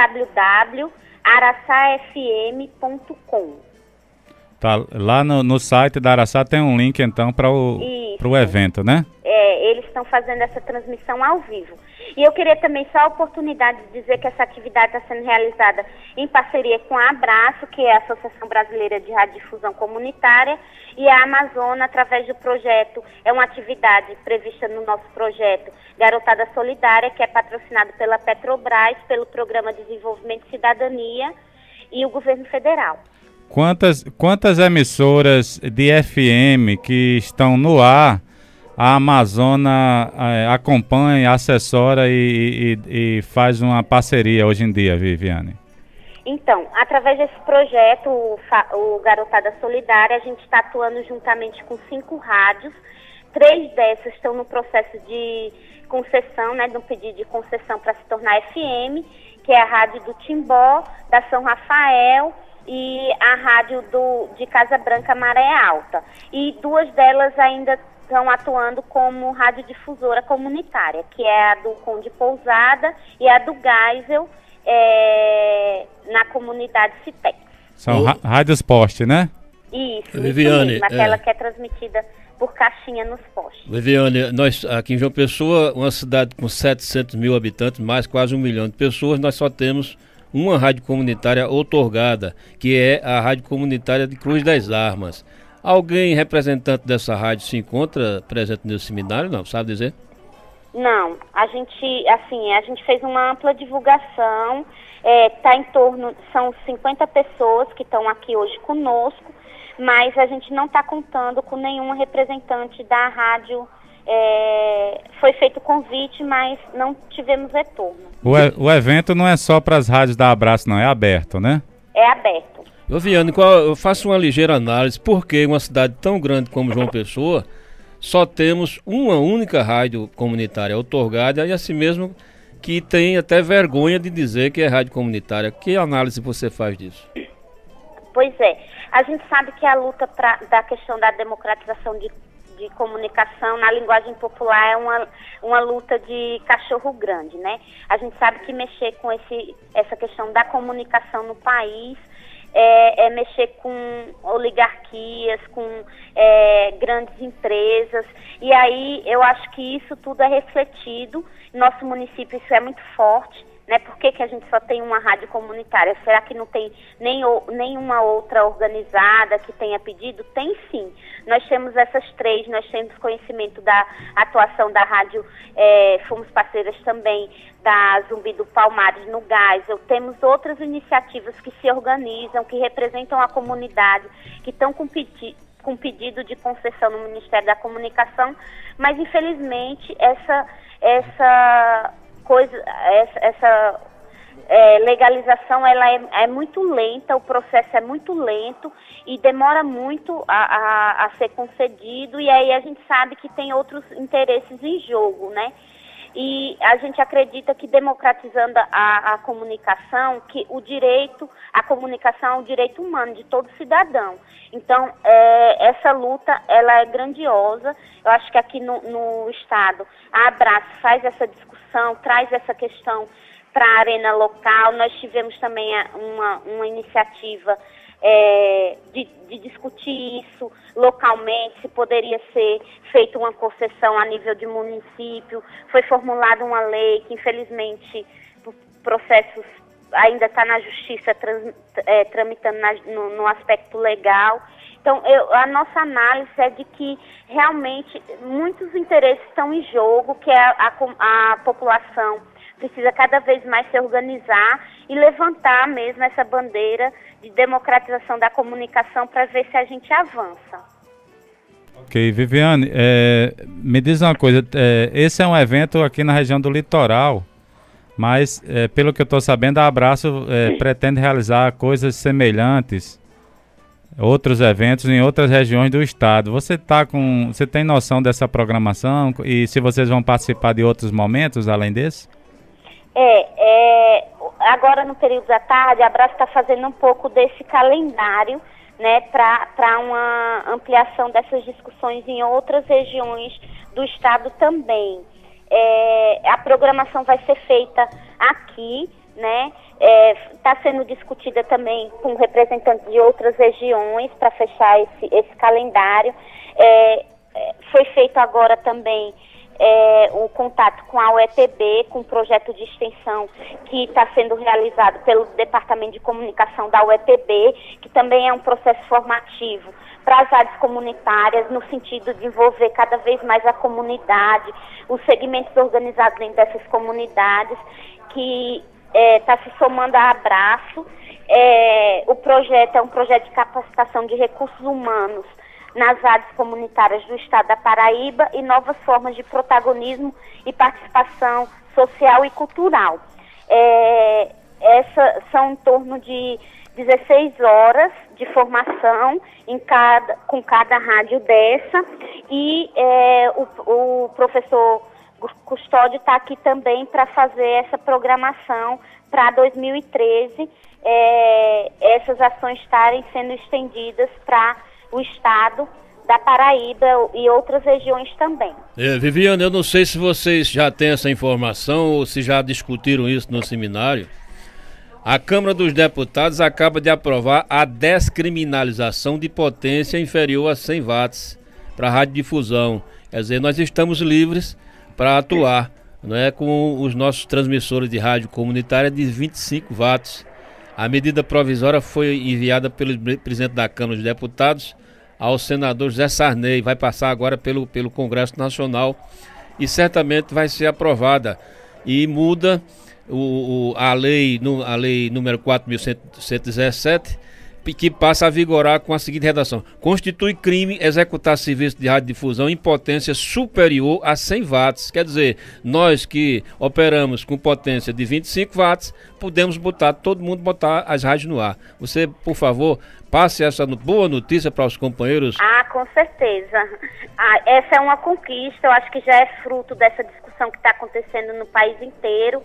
www.araçafm.com. Tá, lá no site da Araçá tem um link, então, para o evento, né? Eles estão fazendo essa transmissão ao vivo. E eu queria também só a oportunidade de dizer que essa atividade está sendo realizada em parceria com a Abraço, que é a Associação Brasileira de Radiodifusão Comunitária, e a Amazônia, através do projeto, é uma atividade prevista no nosso projeto Garotada Solidária, que é patrocinado pela Petrobras, pelo Programa de Desenvolvimento e Cidadania e o Governo Federal. Quantas emissoras de FM que estão no ar a Amazônia acompanha, assessora e faz uma parceria hoje em dia, Viviane? Então, através desse projeto, o Garotada Solidária, a gente está atuando juntamente com 5 rádios. 3 dessas estão no processo de concessão, né, de um pedido de concessão para se tornar FM, que é a rádio do Timbó, da São Rafael e a rádio de Casa Branca Maré Alta. E 2 delas ainda estão atuando como radiodifusora comunitária, que é a do Conde Pousada e a do Geisel, na comunidade Citex. São rádios poste, né? Isso Viviane, mesmo, aquela que é transmitida por caixinha nos postes. Viviane, nós aqui em João Pessoa, uma cidade com 700 mil habitantes, mais quase 1 milhão de pessoas, nós só temos uma rádio comunitária outorgada, que é a rádio comunitária de Cruz das Armas. Alguém representante dessa rádio se encontra presente nesse seminário, não? Sabe dizer? Não, a gente fez uma ampla divulgação, tá em torno, são 50 pessoas que estão aqui hoje conosco, mas a gente não está contando com nenhuma representante da rádio. Foi feito convite, mas não tivemos retorno. O evento não é só para as rádios da Abraço, não, é aberto, né? É aberto. Viviane, eu faço uma ligeira análise, porque uma cidade tão grande como João Pessoa, só temos uma única rádio comunitária outorgada, e assim mesmo que tem até vergonha de dizer que é rádio comunitária. Que análise você faz disso? Pois é, a gente sabe que a luta da questão da democratização de comunicação na linguagem popular é uma luta de cachorro grande, né? A gente sabe que mexer com essa questão da comunicação no país é mexer com oligarquias, com grandes empresas, e aí eu acho que isso tudo é refletido. Nosso município, isso é muito forte, né? Por que a gente só tem uma rádio comunitária? Será que não tem nenhuma outra organizada que tenha pedido? Tem sim. Nós temos essas 3, nós temos conhecimento da atuação da rádio, fomos parceiras também da Zumbi do Palmares no Geisel. Temos outras iniciativas que se organizam, que representam a comunidade, que estão com pedido de concessão no Ministério da Comunicação, mas infelizmente essa legalização ela é muito lenta, o processo é muito lento e demora muito a ser concedido, e aí a gente sabe que tem outros interesses em jogo, né? E a gente acredita que democratizando a comunicação, que a comunicação é um direito humano de todo cidadão. Então, essa luta, ela é grandiosa. Eu acho que aqui no Estado, a Abraço faz essa discussão, traz essa questão para a arena local. Nós tivemos também uma iniciativa de discutir isso localmente, se poderia ser feita uma concessão a nível de município. Foi formulada uma lei que, infelizmente, por processos ainda está na justiça tramitando no aspecto legal. Então, a nossa análise é de que realmente muitos interesses estão em jogo, que a população precisa cada vez mais se organizar e levantar mesmo essa bandeira de democratização da comunicação para ver se a gente avança. Ok, Viviane, me diz uma coisa, esse é um evento aqui na região do litoral, mas pelo que eu estou sabendo, a Abraço pretende realizar coisas semelhantes, outros eventos em outras regiões do estado. Você tem noção dessa programação e se vocês vão participar de outros momentos além desse? Agora no período da tarde, a Abraço está fazendo um pouco desse calendário, né, para uma ampliação dessas discussões em outras regiões do estado também. A programação vai ser feita aqui, né? Está sendo discutida também com representantes de outras regiões para fechar esse calendário. Foi feito agora também o contato com a UEPB, com um projeto de extensão que está sendo realizado pelo Departamento de Comunicação da UEPB, que também é um processo formativo para as áreas comunitárias, no sentido de envolver cada vez mais a comunidade, os segmentos organizados dentro dessas comunidades, que está se somando a Abraço. O projeto é um projeto de capacitação de recursos humanos nas áreas comunitárias do estado da Paraíba e novas formas de protagonismo e participação social e cultural. São em torno de 16 horas de formação com cada rádio dessa, e o professor Custódio está aqui também para fazer essa programação para 2013 essas ações estarem sendo estendidas para o estado da Paraíba e outras regiões também. Viviane, eu não sei se vocês já têm essa informação ou se já discutiram isso no seminário. A Câmara dos Deputados acaba de aprovar a descriminalização de potência inferior a 100 watts para radiodifusão. Quer dizer, nós estamos livres para atuar, né, com os nossos transmissores de rádio comunitária de 25 watts. A medida provisória foi enviada pelo presidente da Câmara dos Deputados ao senador José Sarney, vai passar agora pelo Congresso Nacional e certamente vai ser aprovada. E muda a lei número 4.117, que passa a vigorar com a seguinte redação: constitui crime executar serviço de radiodifusão em potência superior a 100 watts. Quer dizer, nós que operamos com potência de 25 watts, podemos todo mundo botar as rádios no ar. Você, por favor, passe essa boa notícia para os companheiros. Com certeza. Essa é uma conquista, eu acho que já é fruto dessa discussão que está acontecendo no país inteiro.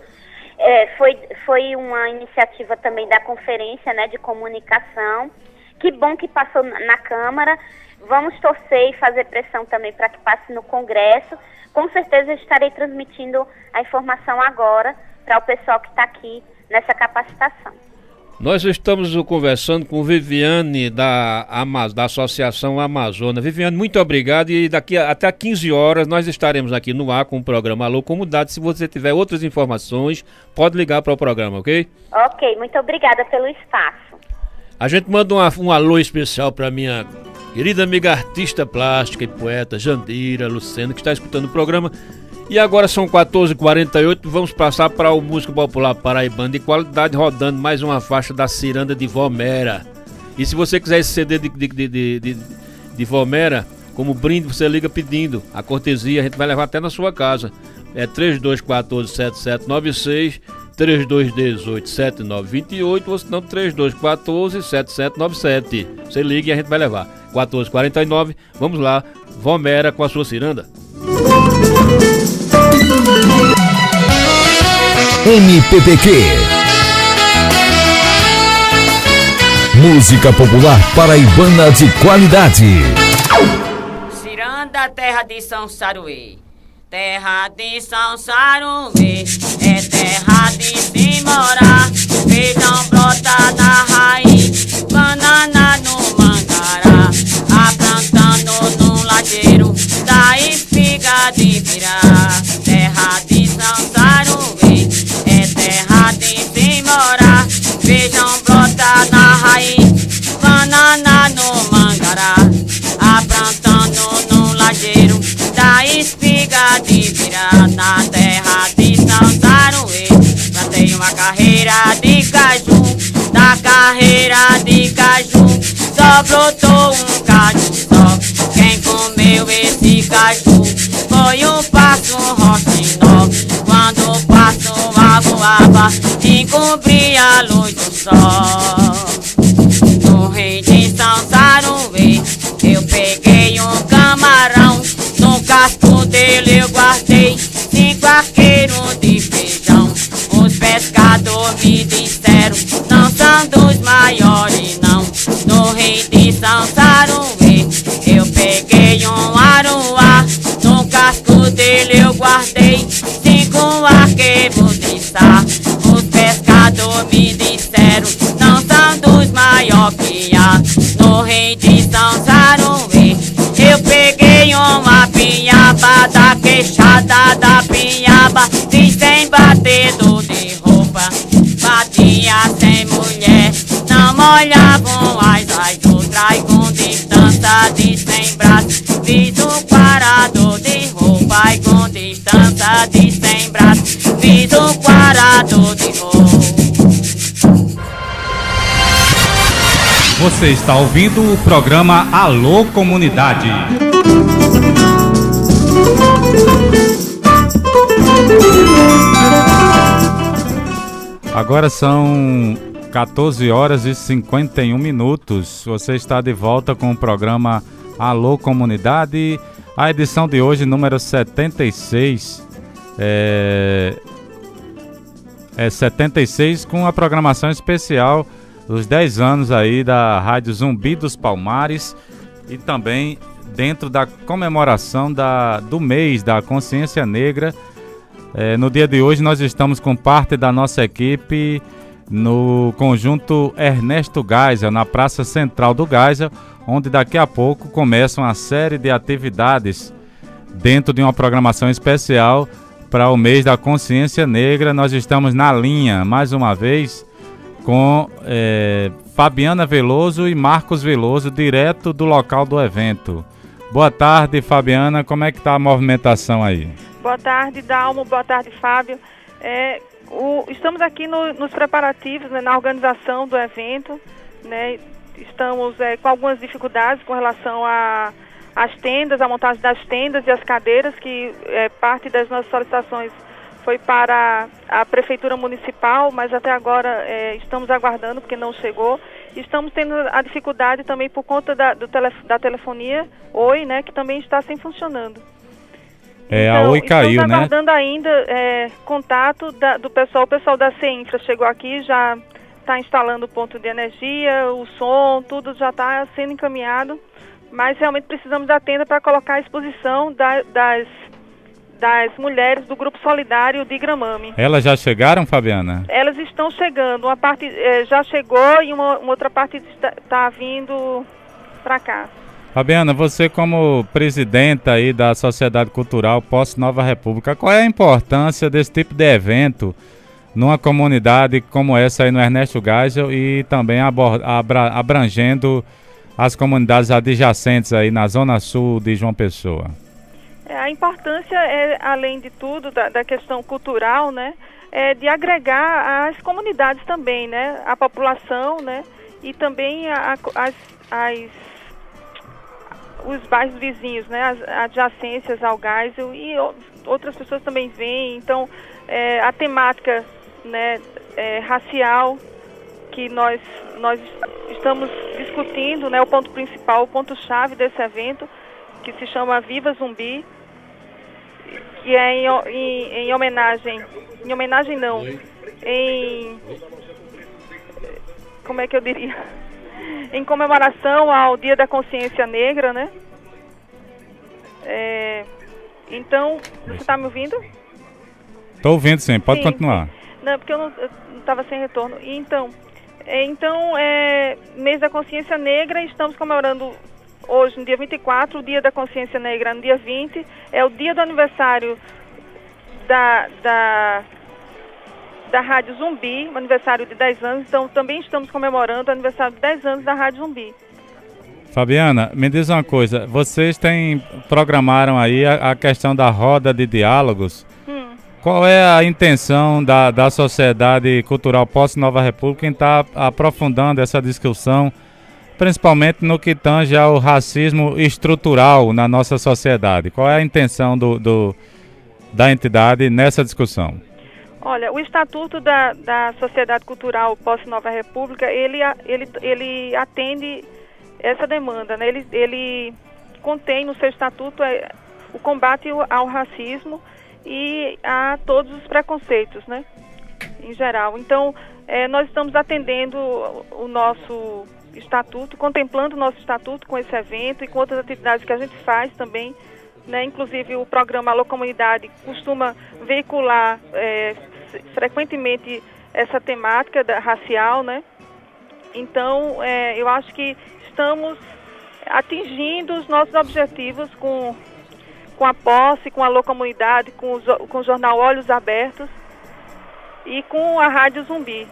Foi uma iniciativa também da Conferência, né, de Comunicação. Que bom que passou na Câmara. Vamos torcer e fazer pressão também para que passe no Congresso. Com certeza eu estarei transmitindo a informação agora para o pessoal que está aqui nessa capacitação. Nós estamos conversando com Viviane da Associação Amazônia. Viviane, muito obrigado, e daqui até 15 horas nós estaremos aqui no ar com o programa Alô Comunidade. Se você tiver outras informações, pode ligar para o programa, ok? Ok, muito obrigada pelo espaço. A gente manda um alô especial para minha querida amiga artista plástica e poeta Jandira Lucena, que está escutando o programa. E agora são 14h48, vamos passar para o Música Popular Paraibana de qualidade, rodando mais uma faixa da Ciranda de Vomera. E se você quiser esse CD de Vomera, como brinde, você liga pedindo a cortesia, a gente vai levar até na sua casa. É 3214-7796, 3218-7928, ou senão 3214-7797. Você liga e a gente vai levar. 14h49, vamos lá, Vomera com a sua Ciranda. MPPQ, música popular paraibana de qualidade. Ciranda, terra de São Saruê. Terra de São Saruê é terra de se morar. Feijão brota na raiz, banana no mangará, aplantando no lajeiro da espiga de pirá. Terra de São Saruê é terra de se morar. Feijão brota na raiz, banana no mangará, aplantando no lajeiro da espiga de pirá. Na terra de São Saruê plantei uma carreira de caju. Da carreira de caju só brotou um caju só. Quem comeu esse caju foi o passo roxinó. Quando o passo voava, encobria a luz do sol. No Rio de São Saruê eu peguei um camarão. No casco dele eu guardei 5 arqueiros de feijão. Os pescadores me disseram, não são dos maiores não. No Rio de São Saruê eu peguei um aruá. No casco dele eu guardei 5 arqueiros de sá. Os pescadores me disseram, não são dos maiores que há. No Rio de São Saruê eu peguei uma pinhaba. Da queixada da pinhaba fiz sem batedor de roupa. Batia sem mulher, não molhavam as do trai. Com distância de 100 braços fiz um parador de roupa. E com distância de 100 braços fiz um parador de roupa. Você está ouvindo o programa Alô Comunidade. Agora são 14 horas e 51 minutos. Você está de volta com o programa Alô Comunidade. A edição de hoje, número 76. 76, com a programação especial dos 10 anos aí da Rádio Zumbi dos Palmares e também dentro da comemoração do mês da Consciência Negra. No dia de hoje nós estamos com parte da nossa equipe no conjunto Ernesto Geisel, na Praça Central do Geisel, onde daqui a pouco começam uma série de atividades dentro de uma programação especial para o mês da Consciência Negra. Nós estamos na linha, mais uma vez, com Fabiana Veloso e Marcos Veloso, direto do local do evento. Boa tarde, Fabiana, como é que está a movimentação aí? Boa tarde, Dalmo, boa tarde, Fábio. Estamos aqui nos preparativos, né, na organização do evento, né? Estamos com algumas dificuldades com relação às tendas, a montagem das tendas e as cadeiras, que parte das nossas solicitações foi para a Prefeitura Municipal, mas até agora estamos aguardando porque não chegou. Estamos tendo a dificuldade também por conta da telefonia Oi, né, que também está sem funcionando. Então, a Oi caiu, estamos aguardando ainda contato do pessoal. O pessoal da CEINFRA chegou aqui, já está instalando o ponto de energia, o som, tudo já está sendo encaminhado, mas realmente precisamos da tenda para colocar a exposição das mulheres do Grupo Solidário de Gramame. Elas já chegaram, Fabiana? Elas estão chegando, uma parte já chegou e uma outra parte está vindo para cá. Fabiana, você como presidenta aí da Sociedade Cultural Posse Nova República, qual é a importância desse tipo de evento numa comunidade como essa aí no Ernesto Geisel e também abrangendo as comunidades adjacentes aí na Zona Sul de João Pessoa? A importância além de tudo, da questão cultural, né, de agregar as comunidades também, né, a população, né, e também os bairros vizinhos, né, as adjacências ao Geisel, e outras pessoas também vêm. Então, a temática, né, racial que nós estamos discutindo, né, o ponto principal, o ponto-chave desse evento, que se chama Viva Zumbi, que é em homenagem não, como é que eu diria? Em comemoração ao Dia da Consciência Negra, né? Então, você está me ouvindo? Estou ouvindo, sim. Pode continuar. Não, porque eu estava sem retorno. Então, mês da Consciência Negra, estamos comemorando hoje, no dia 24, o Dia da Consciência Negra, no dia 20, é o dia do aniversário da Rádio Zumbi, o aniversário de 10 anos, então também estamos comemorando o aniversário de 10 anos da Rádio Zumbi. Fabiana, me diz uma coisa, vocês programaram aí a questão da roda de diálogos. Qual é a intenção da Sociedade Cultural Posse Nova República em estar aprofundando essa discussão, principalmente no que tange ao racismo estrutural na nossa sociedade? Qual é a intenção da entidade nessa discussão? Olha, o Estatuto da Sociedade Cultural Posse Nova República, ele atende essa demanda, né? Ele contém no seu Estatuto o combate ao racismo e a todos os preconceitos, né? Em geral. Então, nós estamos atendendo o nosso Estatuto, contemplando o nosso Estatuto com esse evento e com outras atividades que a gente faz também, né? Inclusive o programa Alô Comunidade costuma veicular frequentemente essa temática racial, né? Então, eu acho que estamos atingindo os nossos objetivos com a posse, com a Alô Comunidade, com o jornal Olhos Abertos e com a Rádio Zumbi.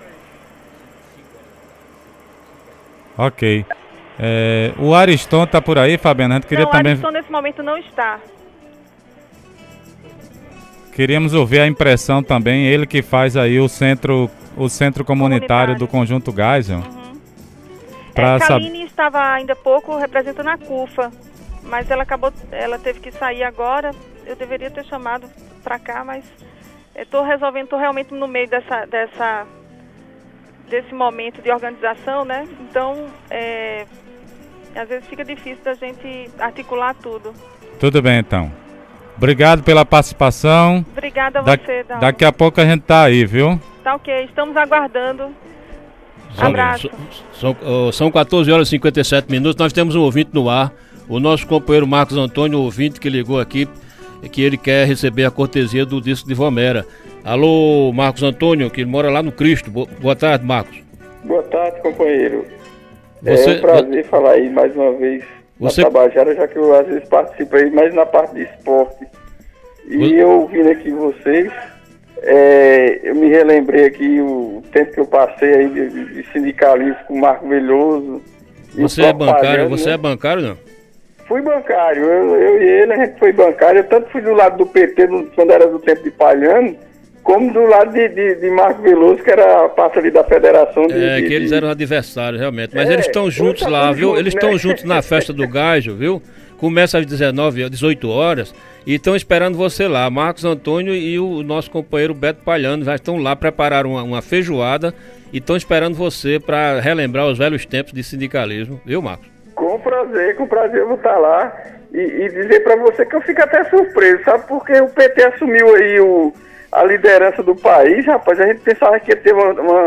Ok. O Ariston está por aí, Fabiana? A gente queria também... O Ariston nesse momento não está. Queríamos ouvir a impressão também, ele que faz aí o centro comunitário do Conjunto Geisel. Kaline estava ainda há pouco representando a CUFA, mas ela teve que sair agora. Eu deveria ter chamado para cá, mas estou realmente no meio desse momento de organização, né? Então, às vezes fica difícil da gente articular tudo. Tudo bem, então. Obrigado pela participação. Obrigada a você, Dalmo. Daqui a pouco a gente tá aí, viu? Tá ok, estamos aguardando. Abraço. São 14 horas e 57 minutos, nós temos um ouvinte no ar, o nosso companheiro Marcos Antônio, ouvinte que ligou aqui, que ele quer receber a cortesia do disco de Vomera. Alô, Marcos Antônio, que mora lá no Cristo. Boa tarde, Marcos. Boa tarde, companheiro. É um prazer falar aí mais uma vez na Tabajara, já que eu às vezes participo aí mais na parte de esporte. E eu ouvindo aqui vocês, eu me relembrei aqui o tempo que eu passei aí de sindicalismo com o Marco Veloso. Você é bancário? Você é bancário, não? Fui bancário, eu e ele, a gente foi bancário. Eu tanto fui do lado do PT quando era do tempo de Palhano, como do lado de Marco Veloso, que era a parte ali da federação. Que eles eram adversários, realmente. Mas eles estão juntos lá, viu? Eles estão juntos na festa do Gajo, viu? Começa às 18 horas e estão esperando você lá. Marcos Antônio e o nosso companheiro Beto Palhano já estão lá, prepararam uma feijoada e estão esperando você para relembrar os velhos tempos de sindicalismo, viu, Marcos? Com prazer eu vou estar lá e dizer para você que eu fico até surpreso, sabe? Porque o PT assumiu aí a liderança do país, rapaz. A gente pensava que ia ter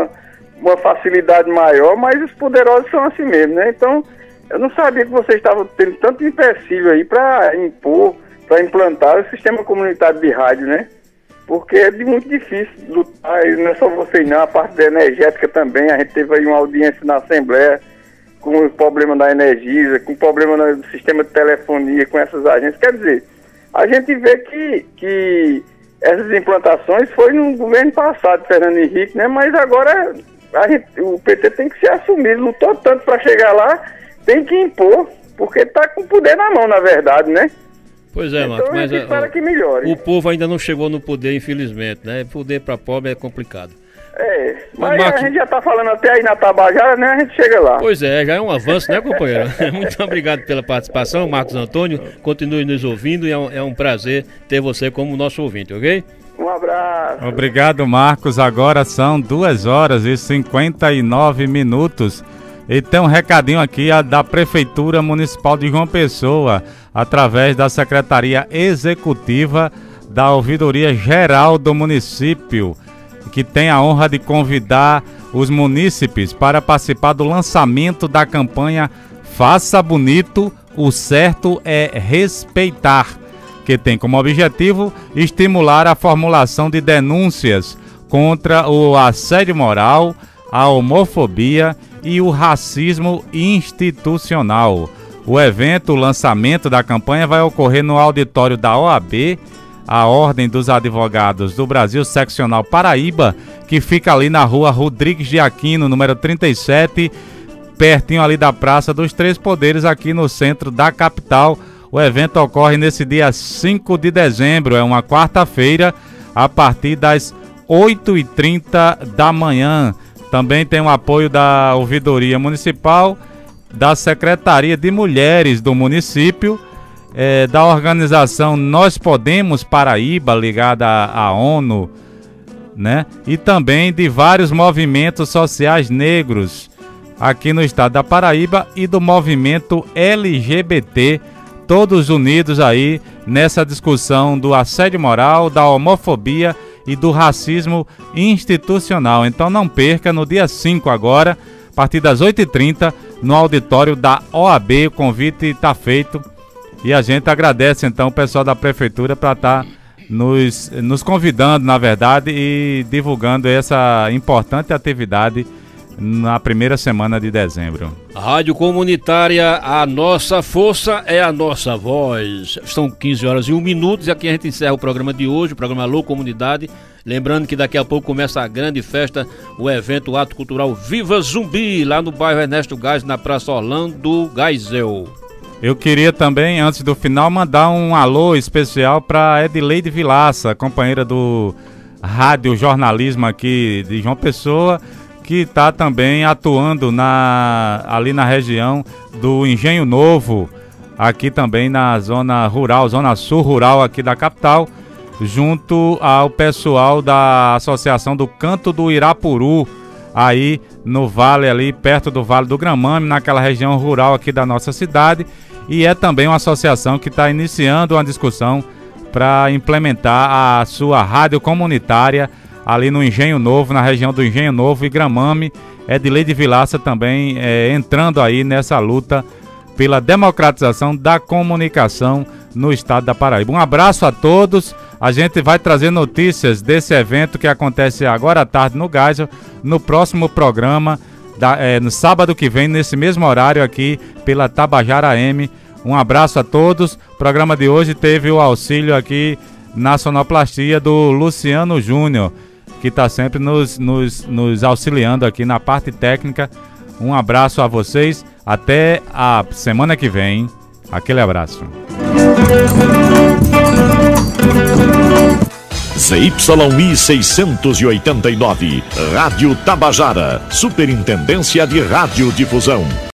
uma facilidade maior, mas os poderosos são assim mesmo, né? Então, eu não sabia que vocês estavam tendo tanto empecilho aí para impor, para implantar o sistema comunitário de rádio, né? Porque é muito difícil lutar, e não é só vocês não, a parte da energética também. A gente teve aí uma audiência na Assembleia com o problema da Energisa, com o problema do sistema de telefonia, com essas agências. Quer dizer, a gente vê que essas implantações foi no governo passado, Fernando Henrique, né? Mas agora o PT tem que se assumir, lutou tanto para chegar lá, tem que impor, porque está com o poder na mão, na verdade, né? Pois é, Marcos, mas espera que melhore. O povo ainda não chegou no poder, infelizmente, né? Poder para pobre é complicado. Mas Marcos, a gente já está falando até aí na Tabajara, né? A gente chega lá. Pois é, já é um avanço, né, companheiro? Muito obrigado pela participação, Marcos Antônio. Continue nos ouvindo e é um prazer ter você como nosso ouvinte, ok? Um abraço. Obrigado, Marcos. Agora são 2 horas e 59 minutos. E tem um recadinho aqui da Prefeitura Municipal de João Pessoa, através da Secretaria Executiva da Ouvidoria Geral do município, que tem a honra de convidar os munícipes para participar do lançamento da campanha Faça Bonito, o certo é respeitar, que tem como objetivo estimular a formulação de denúncias contra o assédio moral, a homofobia e o racismo institucional. O evento, o lançamento da campanha, vai ocorrer no auditório da OAB, a Ordem dos Advogados do Brasil, Seccional Paraíba, que fica ali na rua Rodrigues de Aquino, número 37, pertinho ali da Praça dos Três Poderes, aqui no centro da capital. O evento ocorre nesse dia 5 de dezembro, é uma quarta-feira, a partir das 8h30 da manhã. Também tem o apoio da Ouvidoria Municipal, da Secretaria de Mulheres do município, da organização Nós Podemos Paraíba, ligada à ONU, né? E também de vários movimentos sociais negros aqui no estado da Paraíba e do movimento LGBT, todos unidos aí nessa discussão do assédio moral, da homofobia e do racismo institucional. Então não perca, no dia 5 agora, a partir das 8h30, no auditório da OAB, o convite está feito. E a gente agradece então o pessoal da Prefeitura para estar nos convidando, na verdade, e divulgando essa importante atividade na primeira semana de dezembro. Rádio Comunitária, a nossa força é a nossa voz. São 15 horas e 1 minuto e aqui a gente encerra o programa de hoje, o programa Alô Comunidade. Lembrando que daqui a pouco começa a grande festa, o evento, o ato cultural Viva Zumbi, lá no bairro Ernesto Gás, na Praça Orlando Geisel. Eu queria também, antes do final, mandar um alô especial para Edileide Vilaça, companheira do rádio jornalismo aqui de João Pessoa, que está também atuando ali na região do Engenho Novo, aqui também na zona rural, zona sul rural aqui da capital, junto ao pessoal da Associação do Canto do Irapuru, aí no vale ali, perto do Vale do Gramame, naquela região rural aqui da nossa cidade. E é também uma associação que está iniciando uma discussão para implementar a sua rádio comunitária ali no Engenho Novo, na região do Engenho Novo, e Gramame, Edileide Vilaça também entrando aí nessa luta pela democratização da comunicação no estado da Paraíba. Um abraço a todos, a gente vai trazer notícias desse evento que acontece agora à tarde no Geisel, no próximo programa, no sábado que vem, nesse mesmo horário aqui pela Tabajara AM. Um abraço a todos. O programa de hoje teve o auxílio aqui na sonoplastia do Luciano Júnior, que está sempre nos auxiliando aqui na parte técnica. Um abraço a vocês, até a semana que vem. Aquele abraço. ZYI 689, Rádio Tabajara, Superintendência de Radiodifusão.